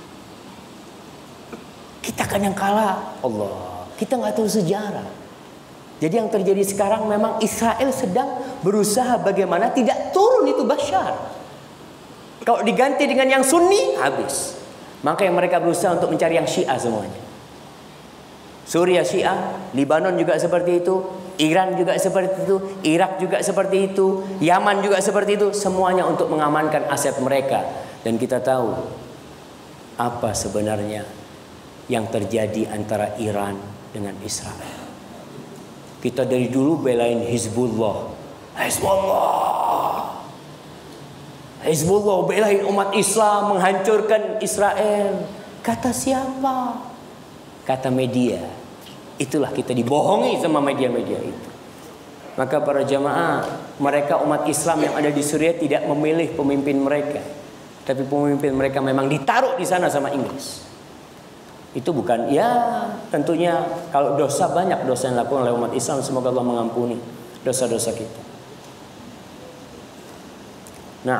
Kita kan yang kalah. Allah, kita nggak tahu sejarah. Jadi yang terjadi sekarang memang Israel sedang berusaha bagaimana tidak turun itu Bashar. Kalau diganti dengan yang Sunni, habis. Maka yang mereka berusaha untuk mencari yang Syiah semuanya. Suriah Syiah, Libanon juga seperti itu, Iran juga seperti itu, Irak juga seperti itu, Yaman juga seperti itu. Semuanya untuk mengamankan aset mereka. Dan kita tahu apa sebenarnya yang terjadi antara Iran dengan Israel. Kita dari dulu belain Hizbullah. Hizbullah. Hizbullah belain umat Islam, menghancurkan Israel. Kata siapa? Kata media. Itulah kita dibohongi sama media-media itu. Maka para jamaah, mereka umat Islam yang ada di Suriah tidak memilih pemimpin mereka, tapi pemimpin mereka memang ditaruh di sana sama Inggris. Itu bukan, ya tentunya kalau dosa, banyak dosa yang dilakukan oleh umat Islam. Semoga Allah mengampuni dosa-dosa kita. Nah,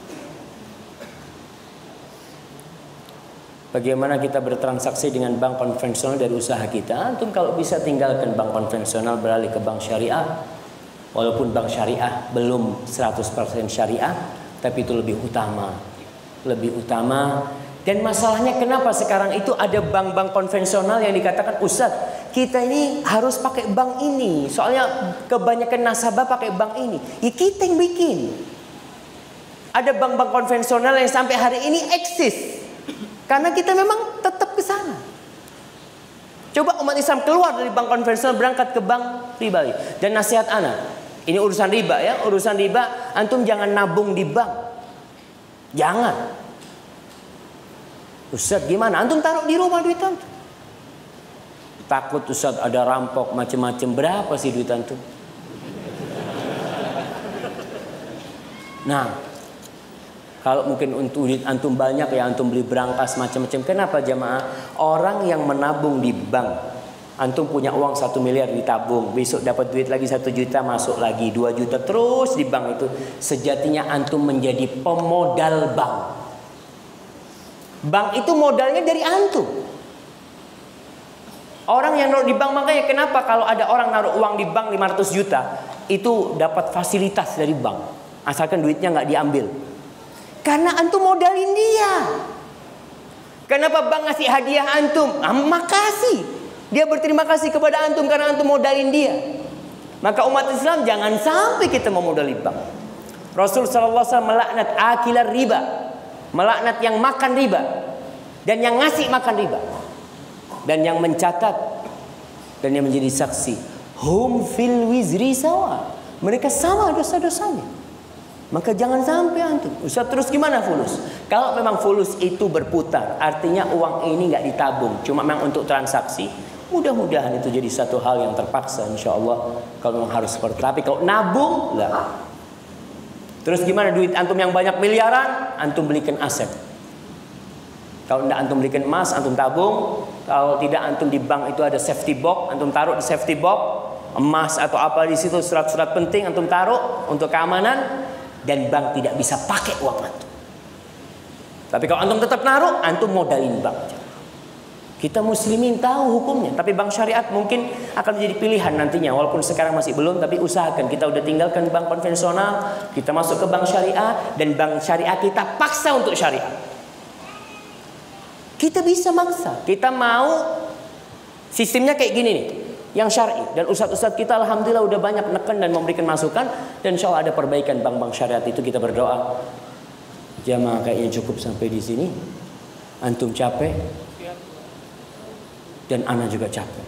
bagaimana kita bertransaksi dengan bank konvensional dari usaha kita? Antum kalau bisa tinggalkan bank konvensional, beralih ke bank syariah. Walaupun bank syariah belum seratus persen syariah, tapi itu lebih utama. Lebih utama. Dan masalahnya kenapa sekarang itu ada bank-bank konvensional yang dikatakan, Ustaz, kita ini harus pakai bank ini. Soalnya kebanyakan nasabah pakai bank ini. Ya kita yang bikin. Ada bank-bank konvensional yang sampai hari ini eksis. Karena kita memang tetap ke sana. Coba umat Islam keluar dari bank konvensional, berangkat ke bank ribawi. Dan nasihat anak, ini urusan riba ya, urusan riba, antum jangan nabung di bank. Jangan. Ustaz gimana? Antum taruh di rumah duit antum. Takut Ustaz ada rampok macam-macam. Berapa sih duit antum? Nah, kalau mungkin untuk duit antum banyak ya antum beli berangkas macam-macam. Kenapa jamaah? Orang yang menabung di bank, antum punya uang satu miliar ditabung, besok dapat duit lagi satu juta, masuk lagi dua juta, terus di bank itu. Sejatinya antum menjadi pemodal bank. Bank itu modalnya dari antum. Orang yang naruh di bank, makanya kenapa kalau ada orang naruh uang di bank lima ratus juta, itu dapat fasilitas dari bank, asalkan duitnya nggak diambil. Karena antum modalin dia. Kenapa bank ngasih hadiah antum? Ah, makasih. Dia berterima kasih kepada antum karena antum modalin dia. Maka umat Islam jangan sampai kita memodali bank. Rasul sallallahu alaihi wasallam melaknat akilar riba. melaknat yang makan riba dan yang ngasih makan riba dan yang mencatat dan yang menjadi saksi. Hum fil wizri sawa. Mereka sama dosa-dosanya. Maka jangan sampai antum. Ustaz, terus gimana fulus? Kalau memang fulus itu berputar, artinya uang ini nggak ditabung, cuma memang untuk transaksi. Mudah-mudahan itu jadi satu hal yang terpaksa, insya Allah. Kalau memang harus seperti, tapi kalau nabung, lah. Terus gimana duit antum yang banyak miliaran? Antum belikan aset. Kalau tidak antum belikan emas, antum tabung. Kalau tidak antum di bank itu ada safety box, antum taruh di safety box. Emas atau apa di situ, surat-surat penting antum taruh untuk keamanan. Dan bank tidak bisa pakai uang antum. Tapi kalau antum tetap naruh, antum modalin bank. Kita muslimin tahu hukumnya, tapi bank syariat mungkin akan menjadi pilihan nantinya. Walaupun sekarang masih belum, tapi usahakan. Kita udah tinggalkan bank konvensional, kita masuk ke bank syariah, dan bank syariah kita paksa untuk syariah. Kita bisa maksa. Kita mau sistemnya kayak gini nih, yang syar'i. Dan ustadz-ustadz kita alhamdulillah udah banyak neken dan memberikan masukan, dan insya Allah ada perbaikan bank-bank syariat itu. Kita berdoa. Jamaah kayaknya cukup sampai di sini. Antum capek dan ana juga capek.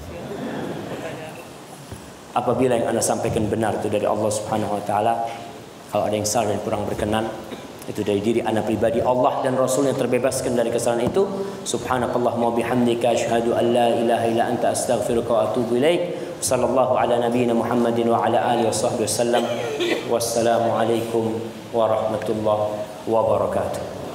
Apabila yang ana sampaikan benar itu dari Allah Subhanahu wa taala, kalau ada yang salah dan kurang berkenan, itu dari diri ana pribadi. Allah dan Rasulnya terbebaskan dari kesalahan itu. Subhanakallahumma bihamdika asyhadu an la ilaha illa anta astaghfiruka wa atubu ilaik. Sallallahu ala nabiyyina Muhammadin wa ala alihi washabbihi wasallam. Wassalamu alaikum warahmatullahi wabarakatuh.